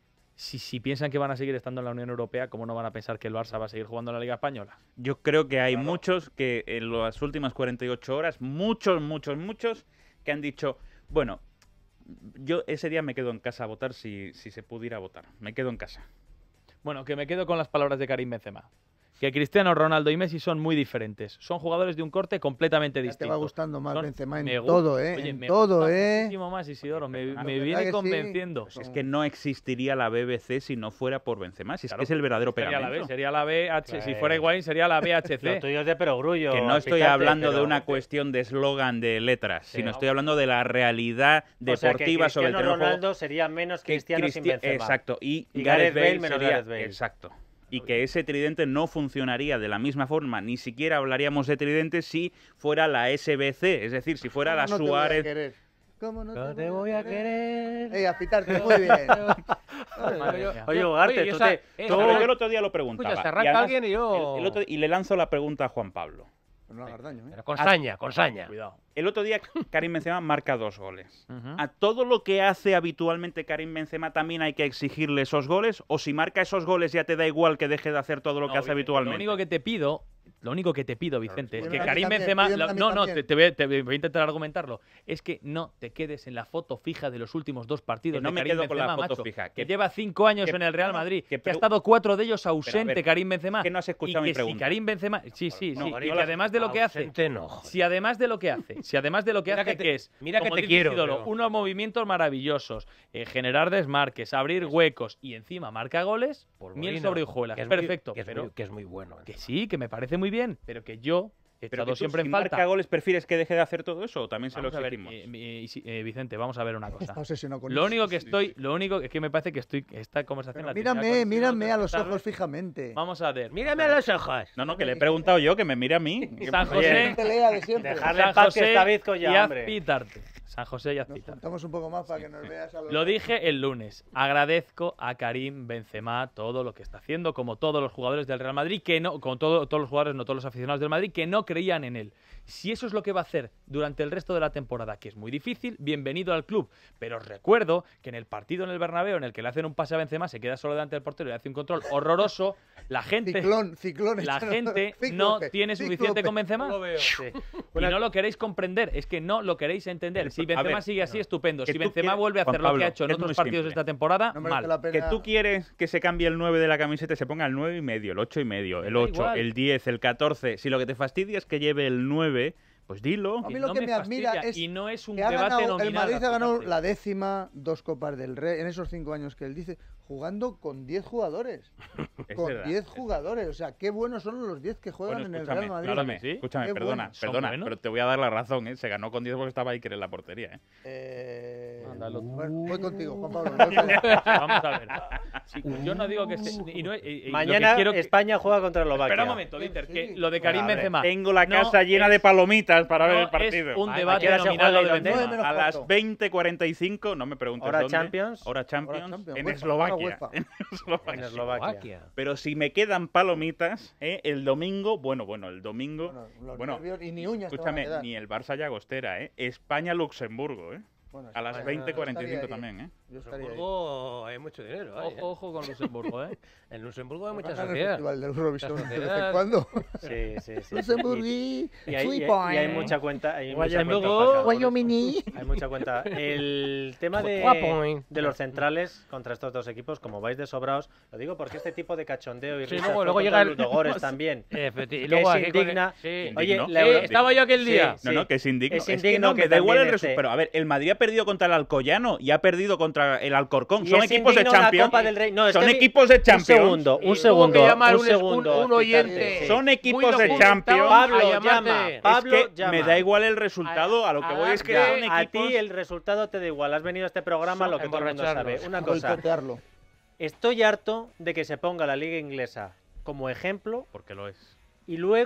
Si piensan que van a seguir estando en la Unión Europea, ¿cómo no van a pensar que el Barça va a seguir jugando en la Liga Española? Yo creo que hay muchos que en las últimas 48 horas, muchos, que han dicho, bueno, yo ese día me quedo en casa a votar si se pudiera votar. Me quedo en casa. Bueno, que me quedo con las palabras de Karim Benzema. Que Cristiano Ronaldo y Messi son muy diferentes. Son jugadores de un corte completamente Ya te distinto. va gustando más Son- Benzema me en gu- todo, Oye, en me todo, gusta muchísimo más Isidoro. Me ¿verdad viene que sí? convenciendo. Pues es que no existiría la BBC si no fuera por Benzema. Si es Claro, que es el verdadero Sería la B, pegamento. sería la BH. Si Pues- fuera Higuaín, sería la Lo BHC. tuyo es de perogrullo. Que no estoy Alpitarte, hablando de pero- una cuestión de eslogan de letras, Sí. sino estoy hablando de la realidad O sea, que deportiva sobre el Cristiano terreno de juego. Ronaldo sería menos Que cristiano sin Benzema. Exacto. Y Y Gareth Gareth Bale Bale menos sería... Gareth Bale. Exacto. Y que ese tridente no funcionaría de la misma forma, ni siquiera hablaríamos de tridente si fuera la SBC, es decir, si fuera la ¿Cómo no te voy a Suárez. querer? ¿Cómo no No te voy a querer. Ey, a pitarte, muy bien. Madre mía. Oye, Ugarte, Oye, tú esa- te... esa- tú- Pero yo el otro día lo preguntaba. Escucha, se y arranca además, alguien y yo... y le lanzo la pregunta a Juan Pablo. Pero no hagas daño, ¿eh? Pero con saña, con saña. Cuidado. El otro día Karim Benzema marca 2 goles. Ujú. ¿A todo lo que hace habitualmente Karim Benzema también hay que exigirle esos goles? ¿O si marca esos goles ya te da igual que deje de hacer todo lo que No, hace Vicente, habitualmente? Lo único que te pido, Vicente, es que Pídeme a mí Karim también, Benzema... pídeme a mí No, también. te voy a intentar argumentarlo. Es que no te quedes en la foto fija de los últimos 2 partidos Que no de me Karim quedo con la Benzema, foto macho, fija, que que- lleva 5 años que- en el Real no, no, Madrid, que que ha estado 4 de ellos ausente, ver, Karim Benzema. que no has escuchado y mi que si pregunta. Karim Benzema... Sí, sí, No, sí. no Y que las- además de lo que hace... Ausente no, joder. Si además de lo que hace, Mira que te- es, mira que como te dice quiero, Isidoro, pero- unos movimientos maravillosos, generar desmarques, abrir huecos y encima marca goles, miel Polvorino, sobre hojuelas. que es muy- Perfecto. que es pero muy- que es muy bueno. que sí, que me parece muy bien, pero que yo he Pero echado que tú, siempre si en falta. marca goles, ¿prefieres que deje de hacer todo eso o también se Vamos lo a ver, exigimos? Vicente, vamos a ver una cosa. Está obsesionado con Lo eso. único que es que me parece que esta conversación Pero la tenía mírame, con- mírame a los ¿sabes? ojos fijamente. Vamos a ver. Mírame a los ojos. No, que le he preguntado yo, que me mire a mí. San Oye, José, Pelea de siempre. dejarle San en paz que José está bizco y ya, haz hombre. pitarte. San José y haz Nos pitarte. juntamos un poco más para que nos veas a los Lo dije el lunes. Agradezco a Karim Benzema todo lo que está haciendo, como todos los jugadores del Real Madrid, que no, como todos los jugadores, no todos los aficionados del Madrid, que no creían en él. Si eso es lo que va a hacer durante el resto de la temporada, que es muy difícil, bienvenido al club. Pero os recuerdo que en el partido en el Bernabéu, en el que le hacen un pase a Benzema, se queda solo delante del portero y le hace un control horroroso, la gente, ciclón. la gente no tiene suficiente con Benzema. Y no lo queréis comprender, es que no lo queréis entender. Si a Benzema ver, sigue así, estupendo. que Si tú Benzema quieres- vuelve a Juan hacer lo que Pablo, ha hecho en es muy otros partidos de simple. esta temporada, No merece mal. la pena. Que tú quieres que se cambie el 9 de la camiseta y se ponga el 9,5, el 8,5, el da 8, igual. el 10, el 14. Si lo que te fastidia es que lleve el 9, pues dilo. A mí lo que me admira fastidia, es y no es un que ha debate ganado, el nominal. Madrid ha ganado fíjate. la 10ª, 2 Copas del Rey, en esos 5 años que él dice, jugando con 10 jugadores. Es Con verdad. 10 jugadores. O sea, qué buenos son los 10 que juegan Bueno, en el Real escúchame, Madrid. claro. Sí. escúchame, Qué perdona, buenos. Son perdona, buenos. pero te voy a dar la razón, ¿eh? Se ganó con 10 porque estaba Iker en la portería, ¿eh? Anda, lo- Bueno, voy contigo, Juan Pablo. voy contigo. Vamos a ver. Sí, yo no digo que esté. Y no, y lo Mañana que quiero que- España juega contra Eslovaquia. Espera un momento, Víctor, que Sí. lo de Karim A ver, Benzema. Tengo la no casa llena es- de palomitas para ver no el partido. Es un ¿a debate qué hora se nominal juega lo de y dónde? Benzema. 9 menos A las cuarto. 20:45, no me preguntes Hora dónde. Champions. Hora Champions, Hora Champions, en UEFA, Eslovaquia. hora UEFA. En Eslovaquia. En Eslovaquia. Pero si me quedan palomitas, el domingo, bueno, el domingo, Bueno, los bueno, nervios y ni uñas te van a escúchame, quedar. ni el Barça Llagostera, España-Luxemburgo, Bueno, a las yo 20:45 estaría ahí. también, Yo estaría ahí. Luxemburgo hay mucho dinero. ahí, Ojo, ojo con Luxemburgo, ¿eh? En Luxemburgo hay mucha Hagan el sociedad. festival del Eurovisión de vez sociedad- en cuando. Sí, sí, sí. Luxemburgí, Y hay, sweet y boy. hay mucha cuenta. Hay mucha Luxemburgo, cuenta para- Wyoming. Hay mucha cuenta. El tema Guapo. de los centrales contra estos dos equipos, como vais de sobraos, lo digo porque este tipo de cachondeo y Sí, risas luego fue llega contra el- los Ludogorets también. Y Que es indigna. Sí. Oye, Indigno. la Sí, Euro- estaba yo aquel Sí, día. sí. No, que es indigno. Es que indigno no, que me da igual el también resultado. esté. Pero a ver, el Madrid ha perdido contra el Alcoyano y ha perdido contra el Alcorcón. Y Son es equipos de indigno la Champions. Copa del Rey. No, es Son que equipos de Champions. Un segundo, llamar un segundo. un oyente. Sí. Son equipos muy de documentado Champions. Pablo, a llama. llamarte. Pablo, es que llama. me da igual el resultado. A lo que voy es que Ya, son A equipos. ti el resultado te da igual. Has venido a este programa, Son lo que todo el mundo sabe. emborracharnos. Una cosa, Boicotearlo. estoy harto de que se ponga la liga inglesa como ejemplo Porque lo es. y luego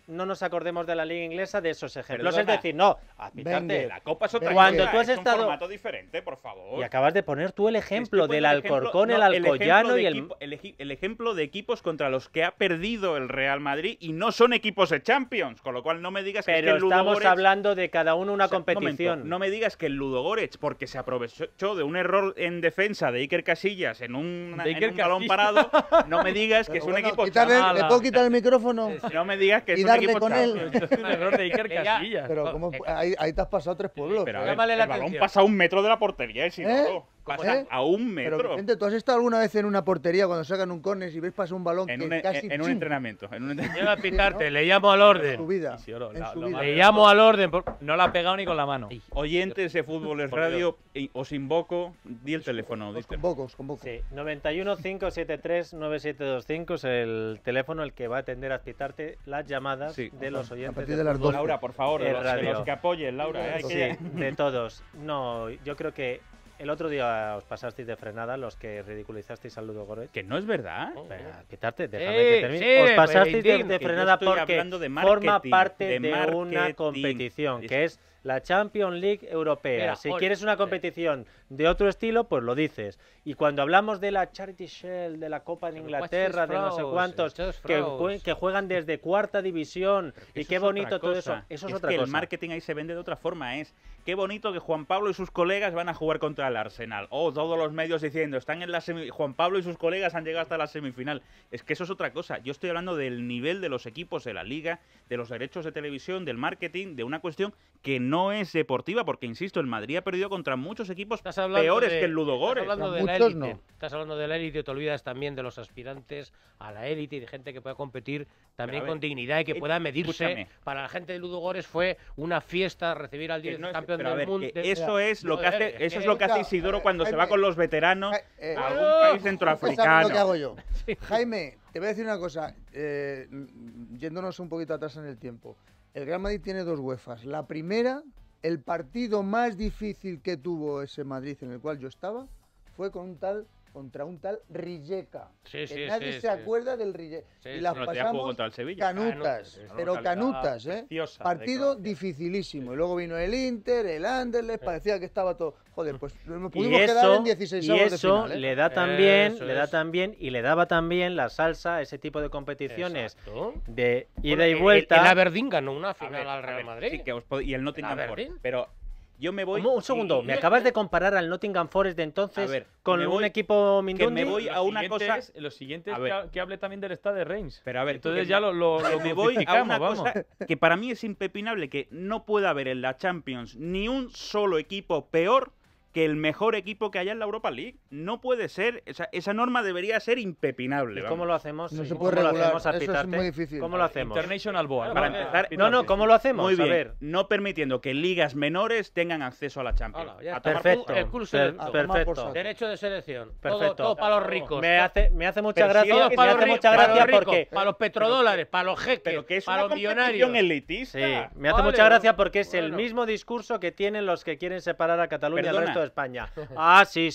no nos acordemos de la liga inglesa de esos ejemplos. Perdona. Es decir, no, Azpitarte, Wenger. La Copa es otra Cuando cosa, tú has es estado- un formato diferente, por favor. y acabas de poner tú el ejemplo Estoy del poniendo Alcorcón, ejemplo- el no, Alcoyano ejemplo y de el... el ejemplo de equipos contra los que ha perdido el Real Madrid y no son equipos de Champions, con lo cual no me digas que Pero es que el estamos Ludogorets... hablando de cada uno una O sea, un momento, competición. no me digas que el Ludogorets, porque se aprovechó de un error en defensa de Iker Casillas en un balón parado, no me digas que es un Bueno, equipo quítale- Champions. ¿le puedo quitar el micrófono? No me digas que es y un darle equipo con él. Champions. Es un error de Iker Que ya- Casillas. Pero ¿cómo? Ahí te has pasado 3 pueblos. Pero a ¿eh? ver, Llámale la el balón atención. pasa a 1 metro de la portería, Isidoro. Pasa ¿Eh? a 1 Pero metro. Vicente, ¿tú has estado alguna vez en una portería cuando sacan un córner y ves pasar un balón En que un, casi en un ¡chum! entrenamiento. Llega a pitarte, ¿no? le llamo al En su orden. vida. Isidoro, en la- su lo vida. más- Le llamo al orden. No la ha pegado ni con la mano. Oyentes de Fútbol es Por Radio, os invoco, di el teléfono. Os Díster. convoco. Sí, 91 573 9725 es el teléfono el que va a atender a Azpitarte las llamadas Sí. de los oyentes. partir de las Fútbol. 12. Laura, por favor, de Es los, de radio. los que apoyen, Laura. Hay Sí, que- de todos. No, yo creo que el otro día os pasasteis de frenada los que ridiculizasteis al Ludogorets. Que no es verdad. Venga, Azpitarte, déjame Sí, que termine. sí, Os pasasteis Valentín, de que yo frenada estoy porque hablando de forma marketing, parte de de una marketing. competición, Es- que es la Champions League Europea. Mira, Si Oli, quieres una competición de otro estilo, pues lo dices. Y cuando hablamos de la Charity Shield, de la Copa en Pero Inglaterra, de no sé frauds, cuántos, estos que, frauds. que juegan desde cuarta división, y Eso qué es bonito otra todo cosa. eso. Eso es Es otra que cosa. el marketing ahí se vende de otra forma. Es qué bonito que Juan Pablo y sus colegas van a jugar contra el Arsenal. O todos los medios diciendo, están en la Juan Pablo y sus colegas han llegado hasta la semifinal. Es que eso es otra cosa. Yo estoy hablando del nivel de los equipos de la liga, de los derechos de televisión, del marketing, de una cuestión que no es deportiva, porque insisto, el Madrid ha perdido contra muchos equipos Estás hablando peores de- que el Ludogorets. Estás hablando de la Muchos élite. no. Estás hablando de la élite, te olvidas también de los aspirantes a la élite y de gente que pueda competir también Pero a ver, con dignidad y que pueda medirse. escúchame. Para la gente de Ludogorets fue una fiesta recibir al Que 10 no es- campeón pero a del ver, mundo. que eso es lo que hace, Joder, eso es lo que hace Isidoro cuando se va con los veteranos Eh, a algún país ¿Sabes centroafricano. lo que hago yo? Jaime, te voy a decir una cosa, yéndonos un poquito atrás en el tiempo. El Real Madrid tiene 2 UEFAs. La primera, el partido más difícil que tuvo ese Madrid en el cual yo estaba, fue contra un tal Rijeka. Sí, Que sí, nadie sí, se sí. acuerda del Rijeka. Sí, y sí, las No, te ha jugado pasamos contra el Sevilla. canutas, Canutas, pero una canutas, ¿eh? preciosa de Partido Croacia. dificilísimo. Y luego vino el Inter, el Anderlecht, parecía que estaba todo... Joder, pues nos Y pudimos quedar eso, en 16 y de eso final, ¿eh? le da también, Eso le da es. también y le daba también la salsa a ese tipo de competiciones Exacto. de ida Bueno, y vuelta. El Aberdeen ganó una A final ver, al a Real ver, Madrid. sí, que y el Nottingham ¿El Forest. Aberdeen? Pero yo me voy... Un segundo, y- me acabas de comparar al Nottingham Forest de entonces A ver, con me un voy- equipo que Mindundi. me voy a una cosa... Lo siguiente A es ver. que hable también del estado de Reims. Pero a ver, Entonces que ya me- lo me voy a justificamos, una vamos. cosa que para mí es impepinable, que no pueda haber en la Champions ni un solo equipo peor que el mejor equipo que haya en la Europa League. No puede ser, esa norma debería ser impepinable. ¿Y vamos. cómo lo hacemos? No se ¿Cómo puede lo regular, hacemos, eso es Azpitarte? muy difícil. ¿Cómo lo hacemos? International Board. Para empezar, No, no, ¿cómo lo hacemos? Muy bien, A ver. no permitiendo que ligas menores tengan acceso a la Champions. Hala, ya A está. tomar Perfecto. por- El club Per- selecto. A tomar por perfecto. saco. Derecho de selección. Perfecto. Todo para los ricos. Me hace mucha Pero sí, gracia, todo me para hace los mucha para los gracia ricos, porque para los petrodólares, para los jeques, Pero que es para una los competición millonarios. elitista. sí, me hace Vale, mucha gracia porque es el bueno. mismo discurso que tienen los que quieren separar a Cataluña del Perdona. resto de España. Ah, sí.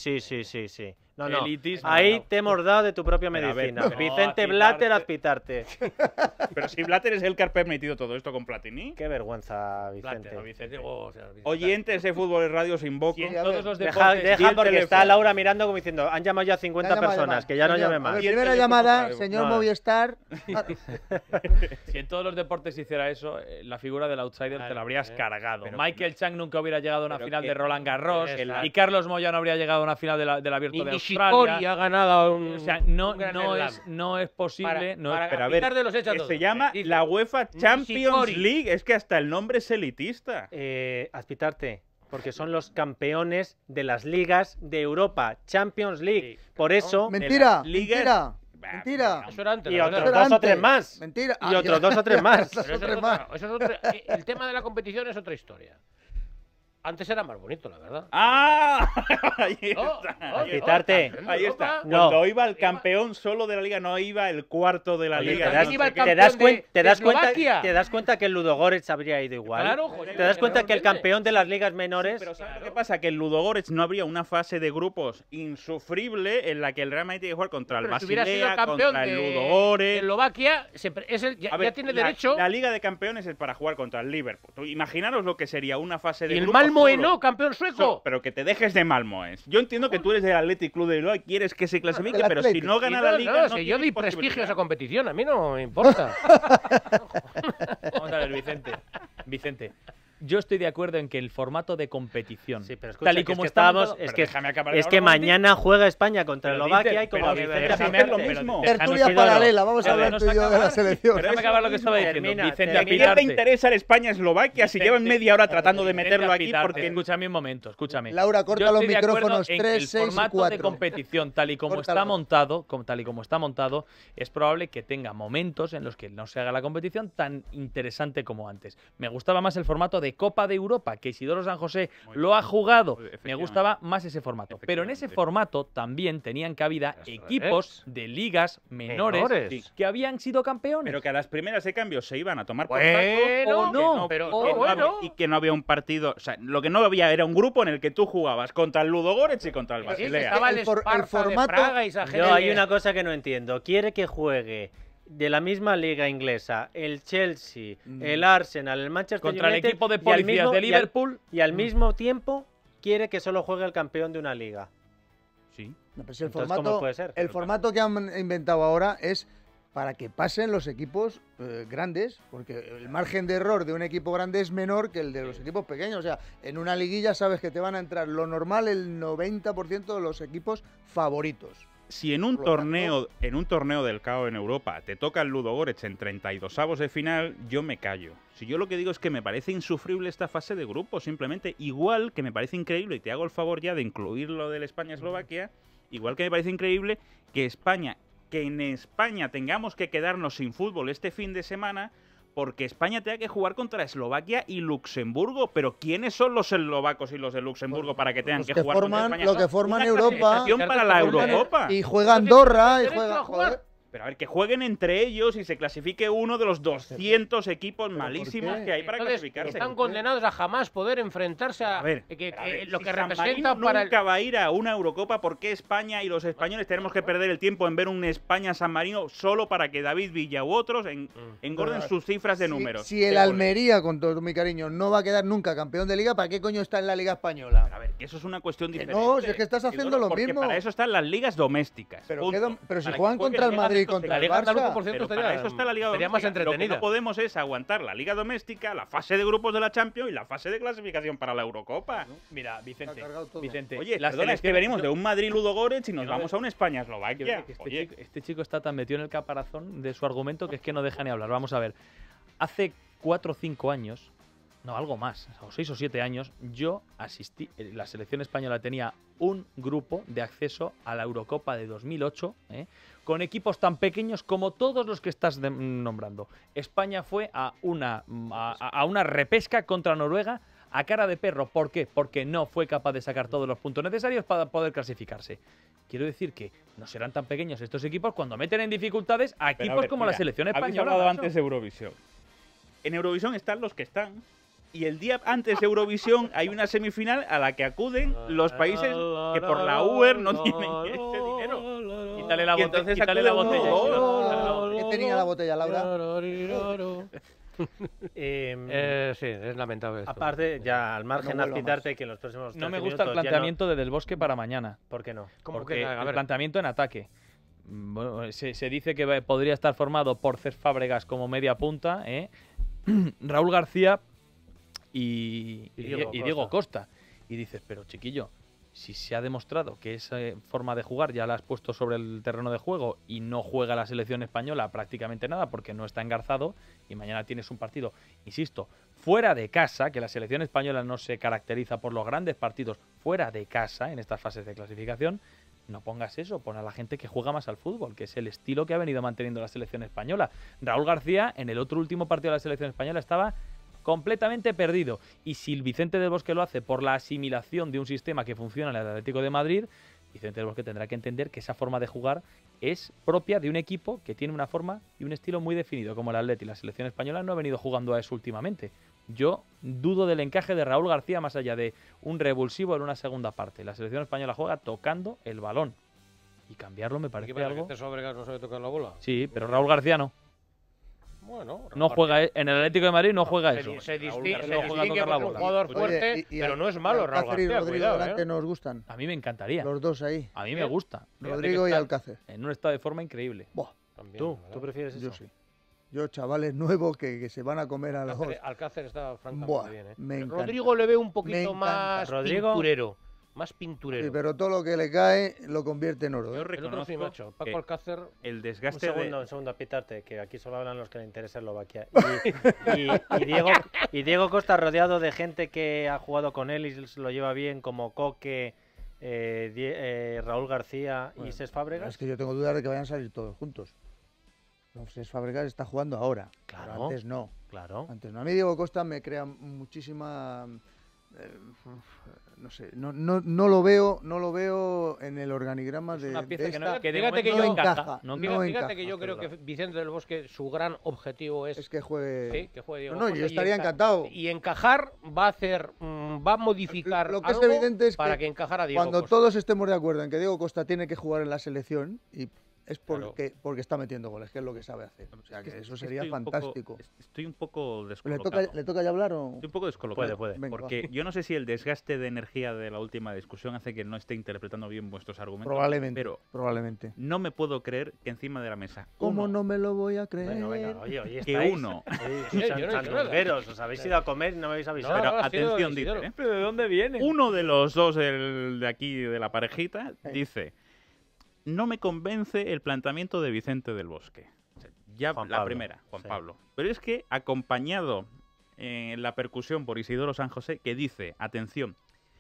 No, no. Elitismo. Ahí te hemos dado de tu propia Pero a ver, medicina. pero- Vicente No, Blatter, Azpitarte. Azpitarte. Pero si Blatter es el que ha permitido todo esto con Platini. Qué vergüenza, Vicente. Blatter, Vicente, o sea, Vicente. Oyentes de Fútbol en Radio, os invoco. Y en Sí, a ver, todos los Deja, deportes. di deja el porque teléfono. está Laura mirando como diciendo, han llamado ya 50 Ya llama, personas, llama. que ya no Señor, llame a más. ver, Y el primera teléfono llamada, otra vez. señor No. Movistar. Si en todos los deportes hiciera eso, la figura del outsider Claro, te la habrías ¿eh? cargado. Pero- Michael Chang nunca hubiera llegado a una Pero final que- de Roland Garros Exacto. y Carlos Moya no habría llegado a una final del Abierto Ni de Nishikori Australia. ha ganado un. O sea, no, un Grand no, Slam. no es posible. no es- para Pero a Pitar ver, de los hechos que todos. se llama Dice, la UEFA Champions Nishikori. League. Es que hasta el nombre es elitista. Azpitarte, porque son los campeones de las ligas de Europa, Champions League. Sí, Por eso, Mentira, las ligas- mentira, Bah, mentira. Eso era antes. y la otros verdad. Eso era dos o tres antes. más. Mentira. Y otros dos o tres más. Pero eso es Otro otra- más. eso es otra- el tema de la competición es otra historia. Antes era más bonito, la verdad. ¡Ah! Ahí No, está. no, Ahí no, está. Quitarte. Ahí está. No. Cuando iba el campeón solo de la liga, no iba el cuarto de la Oye, liga. ¿te das, No iba sé el qué. campeón te das de cuenta, Eslovaquia. te das cuenta que el Ludogorets habría ido igual? Claro, joder, ¿Te das cuenta que el realmente. campeón de las ligas menores... Pero ¿sabes lo que pasa? Que el Ludogorets no habría una fase de grupos insufrible en la que el Real Madrid tiene que jugar contra el Pero si hubiera sido el Basilea, campeón contra el de Ludogorets. Eslovaquia, ya A ver, tiene la- derecho. La Liga de Campeones es para jugar contra el Liverpool. Tú imaginaros lo que sería una fase de Y el grupos Malmö solo. no, campeón sueco. Pero que te dejes de Malmoes. Yo entiendo que tú eres del Athletic Club de Bilbao y quieres que se clasifique, del pero si Athletic. no Y gana la liga. No si yo tienes doy prestigio a posibilidad. esa competición, a mí no me importa. Vamos a ver, Vicente, yo estoy de acuerdo en que el formato de competición, Sí, pero escucha, tal y que como es que está estábamos, montado- es pero que, déjame acabar es de que hablar un mañana juega España contra Pero Eslovaquia Vicente, y como pero que Vicente, déjame déjame lo hacerte. mismo. déjanos Tertulia ir, paralela, vamos a Pero hablar déjanos tú y yo de la acabar. selección. Pero Déjame es acabar lo lo que estaba mismo. diciendo. Termina, Vicente, termina. ¿A quién te apitarte. interesa el España-Eslovaquia si llevan media hora tratando de Vicente, meterlo aquí? apitarte. Porque Escúchame un momento, escúchame. Laura, corta Yo los estoy de acuerdo micrófonos en que 3, el 6 y formato 4. de competición, tal y como Córtalo. está montado, es probable que tenga momentos en los que no se haga la competición tan interesante como antes. Me gustaba más el formato de Copa de Europa, que Isidoro San José Muy lo ha jugado. Me efectivamente. gustaba más ese formato. Pero en ese Efectivamente. formato también tenían cabida Eso equipos es. de ligas menores que habían sido campeones. Pero que a las primeras de cambio se iban a tomar por Bueno, saco, o no, pero que no había- y que no había un partido, o sea, lo que no había era un grupo en el que tú jugabas contra el Ludogorets y contra el Sí, Basilea. estaba el El Esparta de formato- Praga y esa gente Yo hay que- una cosa que no entiendo. Quiere que juegue de la misma liga inglesa el Chelsea, el Arsenal, el Manchester Contra el United equipo de y al policías mismo- de y al- Liverpool. y al mismo tiempo quiere que solo juegue el campeón de una liga. Sí. No, pero si el Entonces, formato, ¿cómo puede ser? el formato que han inventado ahora es para que pasen los equipos grandes, porque el margen de error de un equipo grande es menor que el de los equipos pequeños. O sea, en una liguilla sabes que te van a entrar lo normal el 90% de los equipos favoritos. Si en un Por lo torneo del CAO en Europa te toca el Ludogorets en 32avos de final, yo me callo. Si yo lo que digo es que me parece insufrible esta fase de grupos, simplemente igual que me parece increíble, y te hago el favor ya de incluir lo del España-Eslovaquia, igual que me parece increíble que en España tengamos que quedarnos sin fútbol este fin de semana porque España tenga que jugar contra Eslovaquia y Luxemburgo. Pero ¿quiénes son los eslovacos y los de Luxemburgo para que tengan Los que que jugar contra forman- España? lo que forman Una Europa. clasificación para la Eurocopa. Y juega Andorra y derecho juega... a jugar. joder. Pero a ver, que jueguen entre ellos y se clasifique uno de los 200 equipos ¿por malísimos qué? que hay para Entonces, clasificarse. están condenados a jamás poder enfrentarse a, A ver, lo si que San representa Marino para el... nunca va a ir a una Eurocopa. ¿Por qué España y los españoles tenemos que perder el tiempo en ver un España-San Marino solo para que David Villa u otros engorden sus cifras de números? Si el Almería, con todo mi cariño, no va a quedar nunca campeón de liga, ¿para qué coño está en la Liga Española? A ver, que eso es una cuestión Que diferente. no, si es que estás haciendo lo porque mismo. Para eso están las ligas domésticas. Pero, punto. pero si Para que juegan jueguen contra el ligas Madrid y estos contra La el Liga Andaluz, Barça... por cierto, Pero para eso está la liga sería más doméstica. Lo que entretenida. no podemos es aguantar la liga doméstica, la fase de grupos de la Champions y la fase de clasificación para la Eurocopa. Mira, Vicente, Se ha cargado todo. Oye, las perdona, es que selecciones- venimos de un Madrid-Ludogorets y nos Yo- vamos a un Quiero España-Eslovaquia. decir que Oye, este chico está tan metido en el caparazón de su argumento que es que no deja ni hablar. Vamos a ver. Hace 4 o 5 años, no, algo más, o 6 o 7 años, yo asistí, la selección española tenía un grupo de acceso a la Eurocopa de 2008, con equipos tan pequeños como todos los que estás nombrando. España fue a una repesca contra Noruega a cara de perro. ¿Por qué? Porque no fue capaz de sacar todos los puntos necesarios para poder clasificarse. Quiero decir que no serán tan pequeños estos equipos cuando meten en dificultades a pero equipos ver, como la mira, selección habéis española. hablado macho. antes de Eurovisión. En Eurovisión están los que están. Y el día antes de Eurovisión hay una semifinal a la que acuden los países que por la UER no tienen ese dinero. Quítale la, Y entonces quítale la acuden botella. uno, Isidoro, dos. quítale la botella. ¿Qué tenía la botella, Laura? Sí, es lamentable esto. Aparte, ya al margen No de vuelva citarte que en los próximos No me 13 gusta el minutos ya planteamiento de Del Bosque para mañana. ¿Por qué no? ¿Cómo Porque que? A el ver, planteamiento en ataque. Bueno, se dice que podría estar formado por Cesc Fábregas como media punta, Raúl García y Diego Costa. Y dices, pero chiquillo, si se ha demostrado que esa forma de jugar ya la has puesto sobre el terreno de juego y no juega la selección española prácticamente nada porque no está engarzado y mañana tienes un partido, insisto, fuera de casa, que la selección española no se caracteriza por los grandes partidos fuera de casa en estas fases de clasificación, no pongas eso, pon a la gente que juega más al fútbol, que es el estilo que ha venido manteniendo la selección española. Raúl García, en el otro último partido de la selección española, estaba completamente perdido. Y si el Vicente del Bosque lo hace por la asimilación de un sistema que funciona en el Atlético de Madrid, Vicente del Bosque tendrá que entender que esa forma de jugar es propia de un equipo que tiene una forma y un estilo muy definido, como el Atleti. La selección española no ha venido jugando a eso últimamente. Yo dudo del encaje de Raúl García más allá de un revulsivo en una segunda parte. La selección española juega tocando el balón. Y cambiarlo me parece algo... ¿Que Fábregas no sabe tocar la bola? Sí, pero Raúl García no. Bueno, No juega en el Atlético de Madrid, no juega eso. Se Raúl distingue García no juega a porque tocar la es un bola. jugador Oye, fuerte, pero no es malo Raúl Alcácer y García, Rodrigo cuidado, delante nos gustan. A mí me encantaría. Los dos ahí. A mí me gusta. Rodrigo y Alcácer. En un estado de forma increíble. Buah, También, ¿Tú ¿verdad? prefieres eso? yo sí. Yo, chavales nuevos que se van a comer a los... Alcácer está francamente Buah, bien, ¿eh? me encanta. Rodrigo le veo un Me poquito encanta. más Rodrigo. pinturero. Más pinturero. Sí, pero todo lo que le cae lo convierte en oro. Yo ¿eh? El otro sí, reconozco macho. Paco que Alcácer... el Un desgaste segundo, de... a pitarte, que aquí solo hablan los que le interesa Eslovaquia. Y Diego Costa rodeado de gente que ha jugado con él y se lo lleva bien, como Coque, Raúl García y Bueno, Cesc Fábregas. Es que yo tengo dudas de que vayan a salir todos juntos. Cesc Fábregas está jugando ahora. Pero Claro. antes no. Claro. Antes no. A mí Diego Costa me crea muchísima... no sé, no lo veo en el organigrama Es de, una pieza de que esta- no, que de Fíjate que momento yo- no encaja. encaja. No No encaja. Fíjate encaja, que yo creo que Vicente del Bosque, su gran objetivo es que juegue... sí, que juegue Diego No, no, Costa yo y estaría enca- encantado. Y encajar va a hacer, va a modificar Lo que es algo evidente es para que que encajara Diego Cuando Costa. todos estemos de acuerdo en que Diego Costa tiene que jugar en la selección, y es Claro. porque está metiendo goles, que es lo que sabe hacer. O sea, que eso sería Estoy un poco- fantástico. Estoy un poco ¿Le descolocado. toca ya hablar o...? Estoy un poco descolocado. Puede. Venga, Porque va. yo no sé si el desgaste de energía de la última discusión hace que no esté interpretando bien vuestros argumentos. Probablemente, Pero probablemente. no me puedo creer que encima de la mesa. ¿Cómo uno, no me lo voy a creer? Venga, oye, Que estáis. uno. Yo no he dicho nada. Sandungueros, os habéis ido a comer y no me habéis avisado. Pero ha sido atención, Isidoro. dice, ¿eh? ¿Pero de dónde viene? Uno de los dos, el de aquí, de la parejita, dice: no me convence el planteamiento de Vicente del Bosque. O sea, ya Juan la Pablo, primera, Juan sí. Pablo. Pero es que acompañado en la percusión por Isidoro San José, que dice, atención,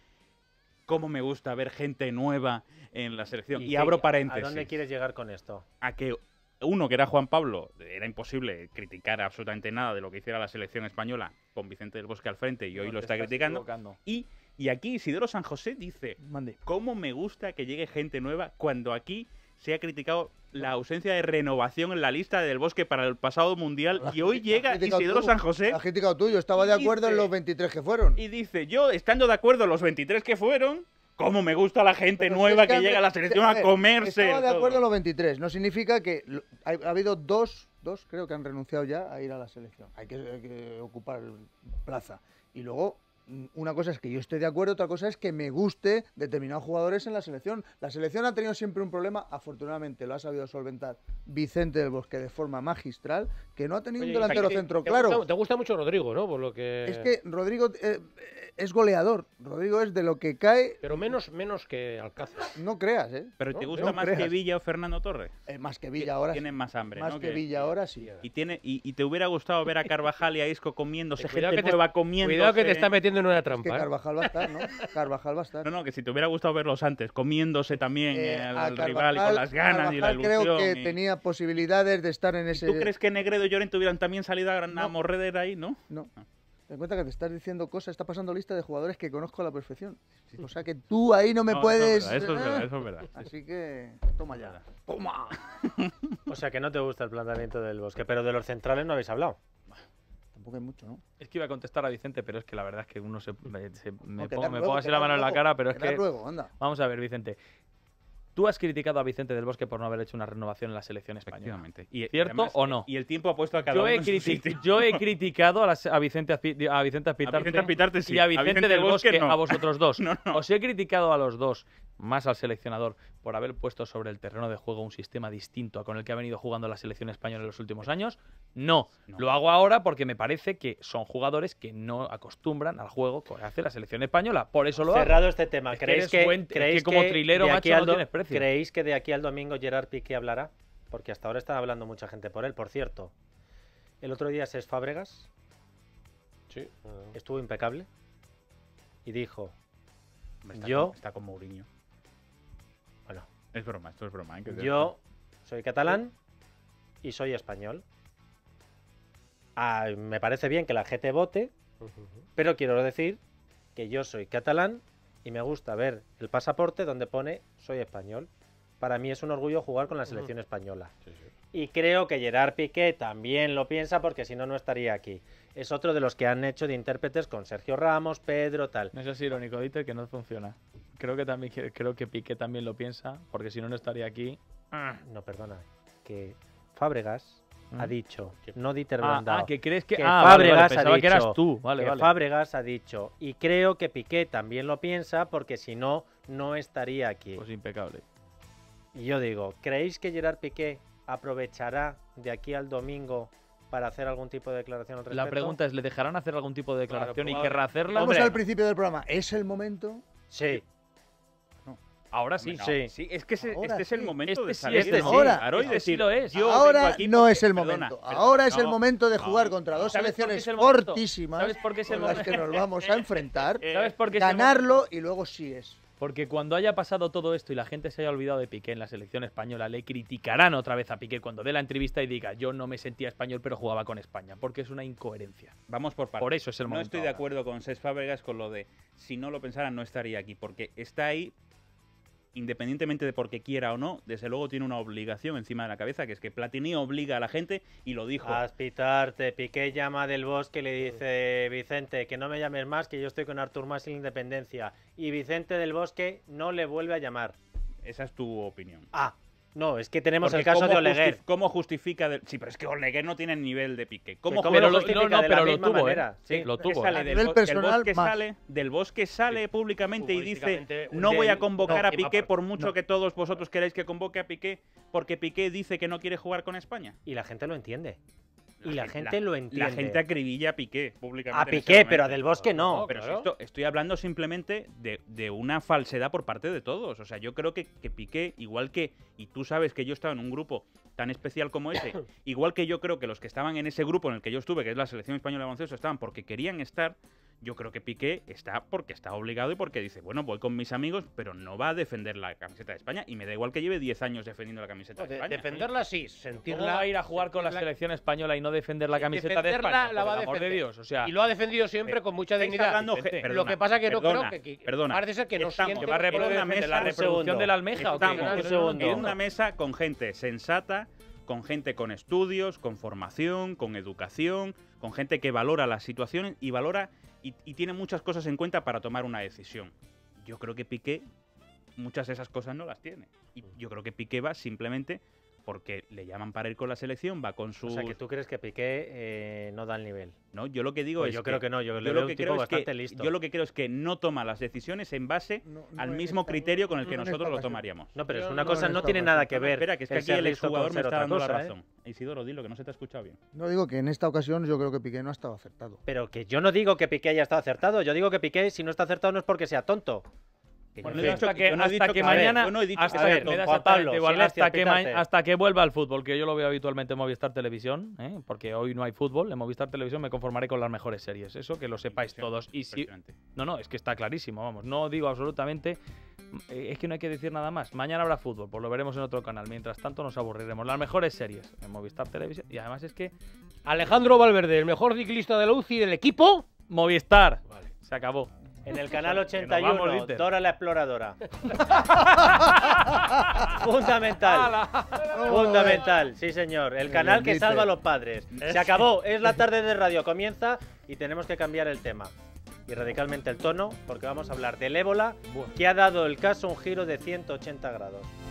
cómo me gusta ver gente nueva en la selección. Y qué- abro ¿A paréntesis. dónde quieres llegar con esto? A que uno, que era Juan Pablo, era imposible criticar absolutamente nada de lo que hiciera la selección española con Vicente del Bosque al frente y hoy No, lo te está estás criticando. equivocando. Y aquí Isidoro San José dice: Mande. ¿cómo me gusta que llegue gente nueva cuando aquí se ha criticado la ausencia de renovación en la lista del Bosque para el pasado mundial y hoy llega Has criticado Isidoro tú, San José has criticado tú, yo estaba de y acuerdo en dice- los 23 que fueron. y dice: yo, estando de acuerdo en los 23 que fueron, ¿cómo me gusta la gente Pero si nueva es que han- llega a la selección a ver, comerse? Estaba de todo? acuerdo en los 23, no significa que... Ha habido dos, creo que han renunciado ya a ir a la selección. Hay que ocupar plaza. Y luego... Una cosa es que yo esté de acuerdo, otra cosa es que me guste determinados jugadores en la selección. La selección ha tenido siempre un problema, afortunadamente lo ha sabido solventar Vicente del Bosque de forma magistral, que no ha tenido Oye, un delantero ¿te- centro te claro. gusta- te gusta mucho Rodrigo, ¿no? Por lo que... Es que Rodrigo es goleador. Rodrigo es de lo que cae, Pero menos que Alcácer. no creas, ¿eh? ¿Pero No, te gusta no más que creas. Villa o Fernando Torres? Más que Villa ahora sí. Tienen más hambre, Más ¿no? que Villa ahora sí. Y te hubiera gustado ver a Carvajal y a Isco comiéndose, Cuidado gente que te- nueva comiéndose. Cuidado que te está metiendo en una Es que trampa. ¿eh? Carvajal va a estar, ¿no? Carvajal va a estar. No, que si te hubiera gustado verlos antes, comiéndose también A al rival y con las ganas y la Carvajal ilusión. creo que y- tenía posibilidades de estar en ese... ¿Tú crees que Negredo y Llorente hubieran también salido a No. morrer ahí, no? No. Ten en cuenta que te estás diciendo cosas, está pasando lista de jugadores que conozco a la perfección. O sea que tú ahí no me No, puedes... Eso es verdad, eso es verdad. Sí. Así que toma ya. Toma. O sea, que no te gusta el planteamiento del Bosque, pero de los centrales no habéis hablado. Tampoco hay mucho, ¿no? Es que iba a contestar a Vicente, pero es que la verdad es que uno me No, que pongo, da me luego, pongo así que la da mano en la luego, cara, pero es que da que... luego, anda. Vamos a ver, Vicente. Tú has criticado a Vicente del Bosque por no haber hecho una renovación en la selección española. Efectivamente. Y, ¿Cierto además, o no? Y el tiempo ha puesto a cada Yo uno he, en su sitio. yo he criticado a Vicente Azpitarte, A Vicente Azpitarte sí, y a Vicente del Bosque, no. a vosotros dos. No, no. Os he criticado a los dos, más al seleccionador, por haber puesto sobre el terreno de juego un sistema distinto a con el que ha venido jugando la selección española en los últimos años. No, No. lo hago ahora porque me parece que son jugadores que no acostumbran al juego que hace la selección española. Por eso lo hago. Cerrado este tema, Es que ¿creéis eres que, buen- es que creéis como que trilero, de macho, aquí no al tienes precio? ¿Creéis que de aquí al domingo Gerard Piqué hablará? Porque hasta ahora está hablando mucha gente por él, por cierto. El otro día Cesc Fábregas Sí. estuvo impecable y dijo, Está Yo- con- Está con Mourinho. bueno, Es broma, esto es broma. ¿eh? yo soy catalán y soy español. me parece bien que la gente vote, pero quiero decir que yo soy catalán y me gusta ver el pasaporte donde pone soy español. Para mí es un orgullo jugar con la selección española. Y creo que Gerard Piqué también lo piensa, porque si no, no estaría aquí. Es otro de los que han hecho de intérpretes con Sergio Ramos, Pedro, tal. No es irónico, Dieter, que no funciona. Creo que Piqué también lo piensa, porque si no, no estaría aquí. No, perdona. Que Fábregas ha dicho, no Dieter Brandao. Que crees que... Fábregas pensaba ha que eras dicho, tú. Vale, que vale. Fábregas ha dicho. Y creo que Piqué también lo piensa, porque si no, no estaría aquí. Pues impecable. Y yo digo, ¿creéis que Gerard Piqué aprovechará de aquí al domingo para hacer algún tipo de declaración al respecto? La pregunta es, ¿le dejarán hacer algún tipo de declaración y Claro, querrá hacerla? Vamos Hombre. al principio del programa. ¿Es el momento? Sí. Ahora sí. Sí. Sí, es que Ahora este es el sí. momento de Sí salir es de ahora. claro, y Este sí decir, lo es. yo vengo Ahora aquí no porque- es el perdona, momento. pero- Ahora es el no, momento de no, jugar contra dos ¿Sabes por qué selecciones es el momento? fortísimas ¿Sabes por qué es el con las que momento? nos vamos a enfrentar. ¿Sabes por qué es el Ganarlo y luego sí es. Porque cuando haya pasado todo esto y la gente se haya olvidado de Piqué en la selección española, le criticarán otra vez a Piqué cuando dé la entrevista y diga yo no me sentía español pero jugaba con España, porque es una incoherencia. Vamos por partes. Por eso es el No momento estoy de ahora. acuerdo con Cesc Fábregas con lo de si no lo pensara no estaría aquí, porque está ahí independientemente de porque quiera o no, desde luego tiene una obligación encima de la cabeza, que es que Platini obliga a la gente y lo dijo. Aspitarte, Piqué llama del Bosque y le dice, Vicente, que no me llames más, que yo estoy con Artur Mas en la Independencia. Y Vicente del Bosque no le vuelve a llamar. Esa es tu opinión. No, es que tenemos Porque el caso de Oleguer. ¿Cómo justifica? Sí, pero es que Oleguer no tiene el nivel de Piqué. ¿Cómo ¿Cómo pero lo lo- justifica? no, De la pero lo misma tuvo, manera. Sí. Lo que tuvo. sale A del, nivel Bo- personal, del Bosque sale públicamente y dice Futbolísticamente, no voy a un convocar a tema Piqué aparte. por mucho que todos vosotros queráis que convoque a Piqué, porque Piqué dice que no quiere jugar con España. Y la gente lo entiende. Y la gente lo entiende. La gente acribilla a Piqué públicamente. A en ese Piqué, pero a momento. Del Bosque no. Pero si Claro. estoy hablando simplemente de una falsedad por parte de todos. O sea, yo creo que Piqué, igual que, y tú sabes que yo estaba en un grupo tan especial como ese, igual que yo creo que los que estaban en ese grupo en el que yo estuve, que es la Selección Española de Baloncesto, estaban porque querían estar, yo creo que Piqué está porque está obligado y porque dice, bueno, voy con mis amigos, pero no va a defender la camiseta de España y me da igual que lleve 10 años defendiendo la camiseta de España. Defenderla sí, ¿Cómo sentirla. va a ir a jugar con la sentirla- selección española y no defender la camiseta de defenderla España? la Por va el a amor de defender. Dios, o sea, Y lo ha defendido siempre con mucha Estáis dignidad. hablando, Vicente. perdona, Lo que pasa que no perdona, creo que perdona. parece ser que no Estamos- siente. ¿que va a en una defender mesa, la un reproducción segundo. de la almeja o qué? Estamos Un segundo. en una mesa con gente sensata, con gente con estudios, con formación, con educación, con gente que valora las situaciones y valora y tiene muchas cosas en cuenta para tomar una decisión. Yo creo que Piqué muchas de esas cosas no las tiene. Y yo creo que Piqué va simplemente porque le llaman para ir con la selección, va con sus... O sea, que tú crees que Piqué no da el nivel. No, yo lo que digo Pues es yo creo que no, yo le yo veo lo un que tipo creo es bastante que listo. yo lo que creo es que no toma las decisiones en base No al en mismo esta- criterio con el no que en esta nosotros lo ocasión. tomaríamos. No, pero es Yo una no cosa, en no esta tiene ocasión. nada que ver. Espera, que es que el aquí ser el listo con exjugador me ser está otra dando la cosa, ¿eh? razón. Isidoro, dilo, que no se te ha escuchado bien. No digo que en esta ocasión yo creo que Piqué no ha estado acertado. Pero que yo no digo que Piqué haya estado acertado. Yo digo que Piqué, si no está acertado, no es porque sea tonto. Que Bueno, yo no he hasta dicho que, yo no he hasta dicho que a ver, mañana, yo no he dicho hasta, que sea me tonto. da Juan exactamente Pablo, igual, silencio, hasta, que pítate. hasta que vuelva al fútbol, que yo lo veo habitualmente en Movistar Televisión, porque hoy no hay fútbol, en Movistar Televisión me conformaré con las mejores series, eso que lo sepáis todos. Y si, Impresionante. no, es que está clarísimo, vamos, no digo absolutamente, es que no hay que decir nada más. Mañana habrá fútbol, pues lo veremos en otro canal, mientras tanto nos aburriremos. Las mejores series en Movistar Televisión, y además es que Alejandro Valverde, el mejor ciclista de la UCI del equipo. Movistar, se acabó. En el canal Que nos vamos, 81, Dieter. Dora la exploradora. Fundamental. Fundamental, sí señor. El canal que salva a los padres. Se acabó, es la tarde de radio, comienza y tenemos que cambiar el tema. Y radicalmente el tono, porque vamos a hablar del ébola, que ha dado el caso un giro de 180 grados.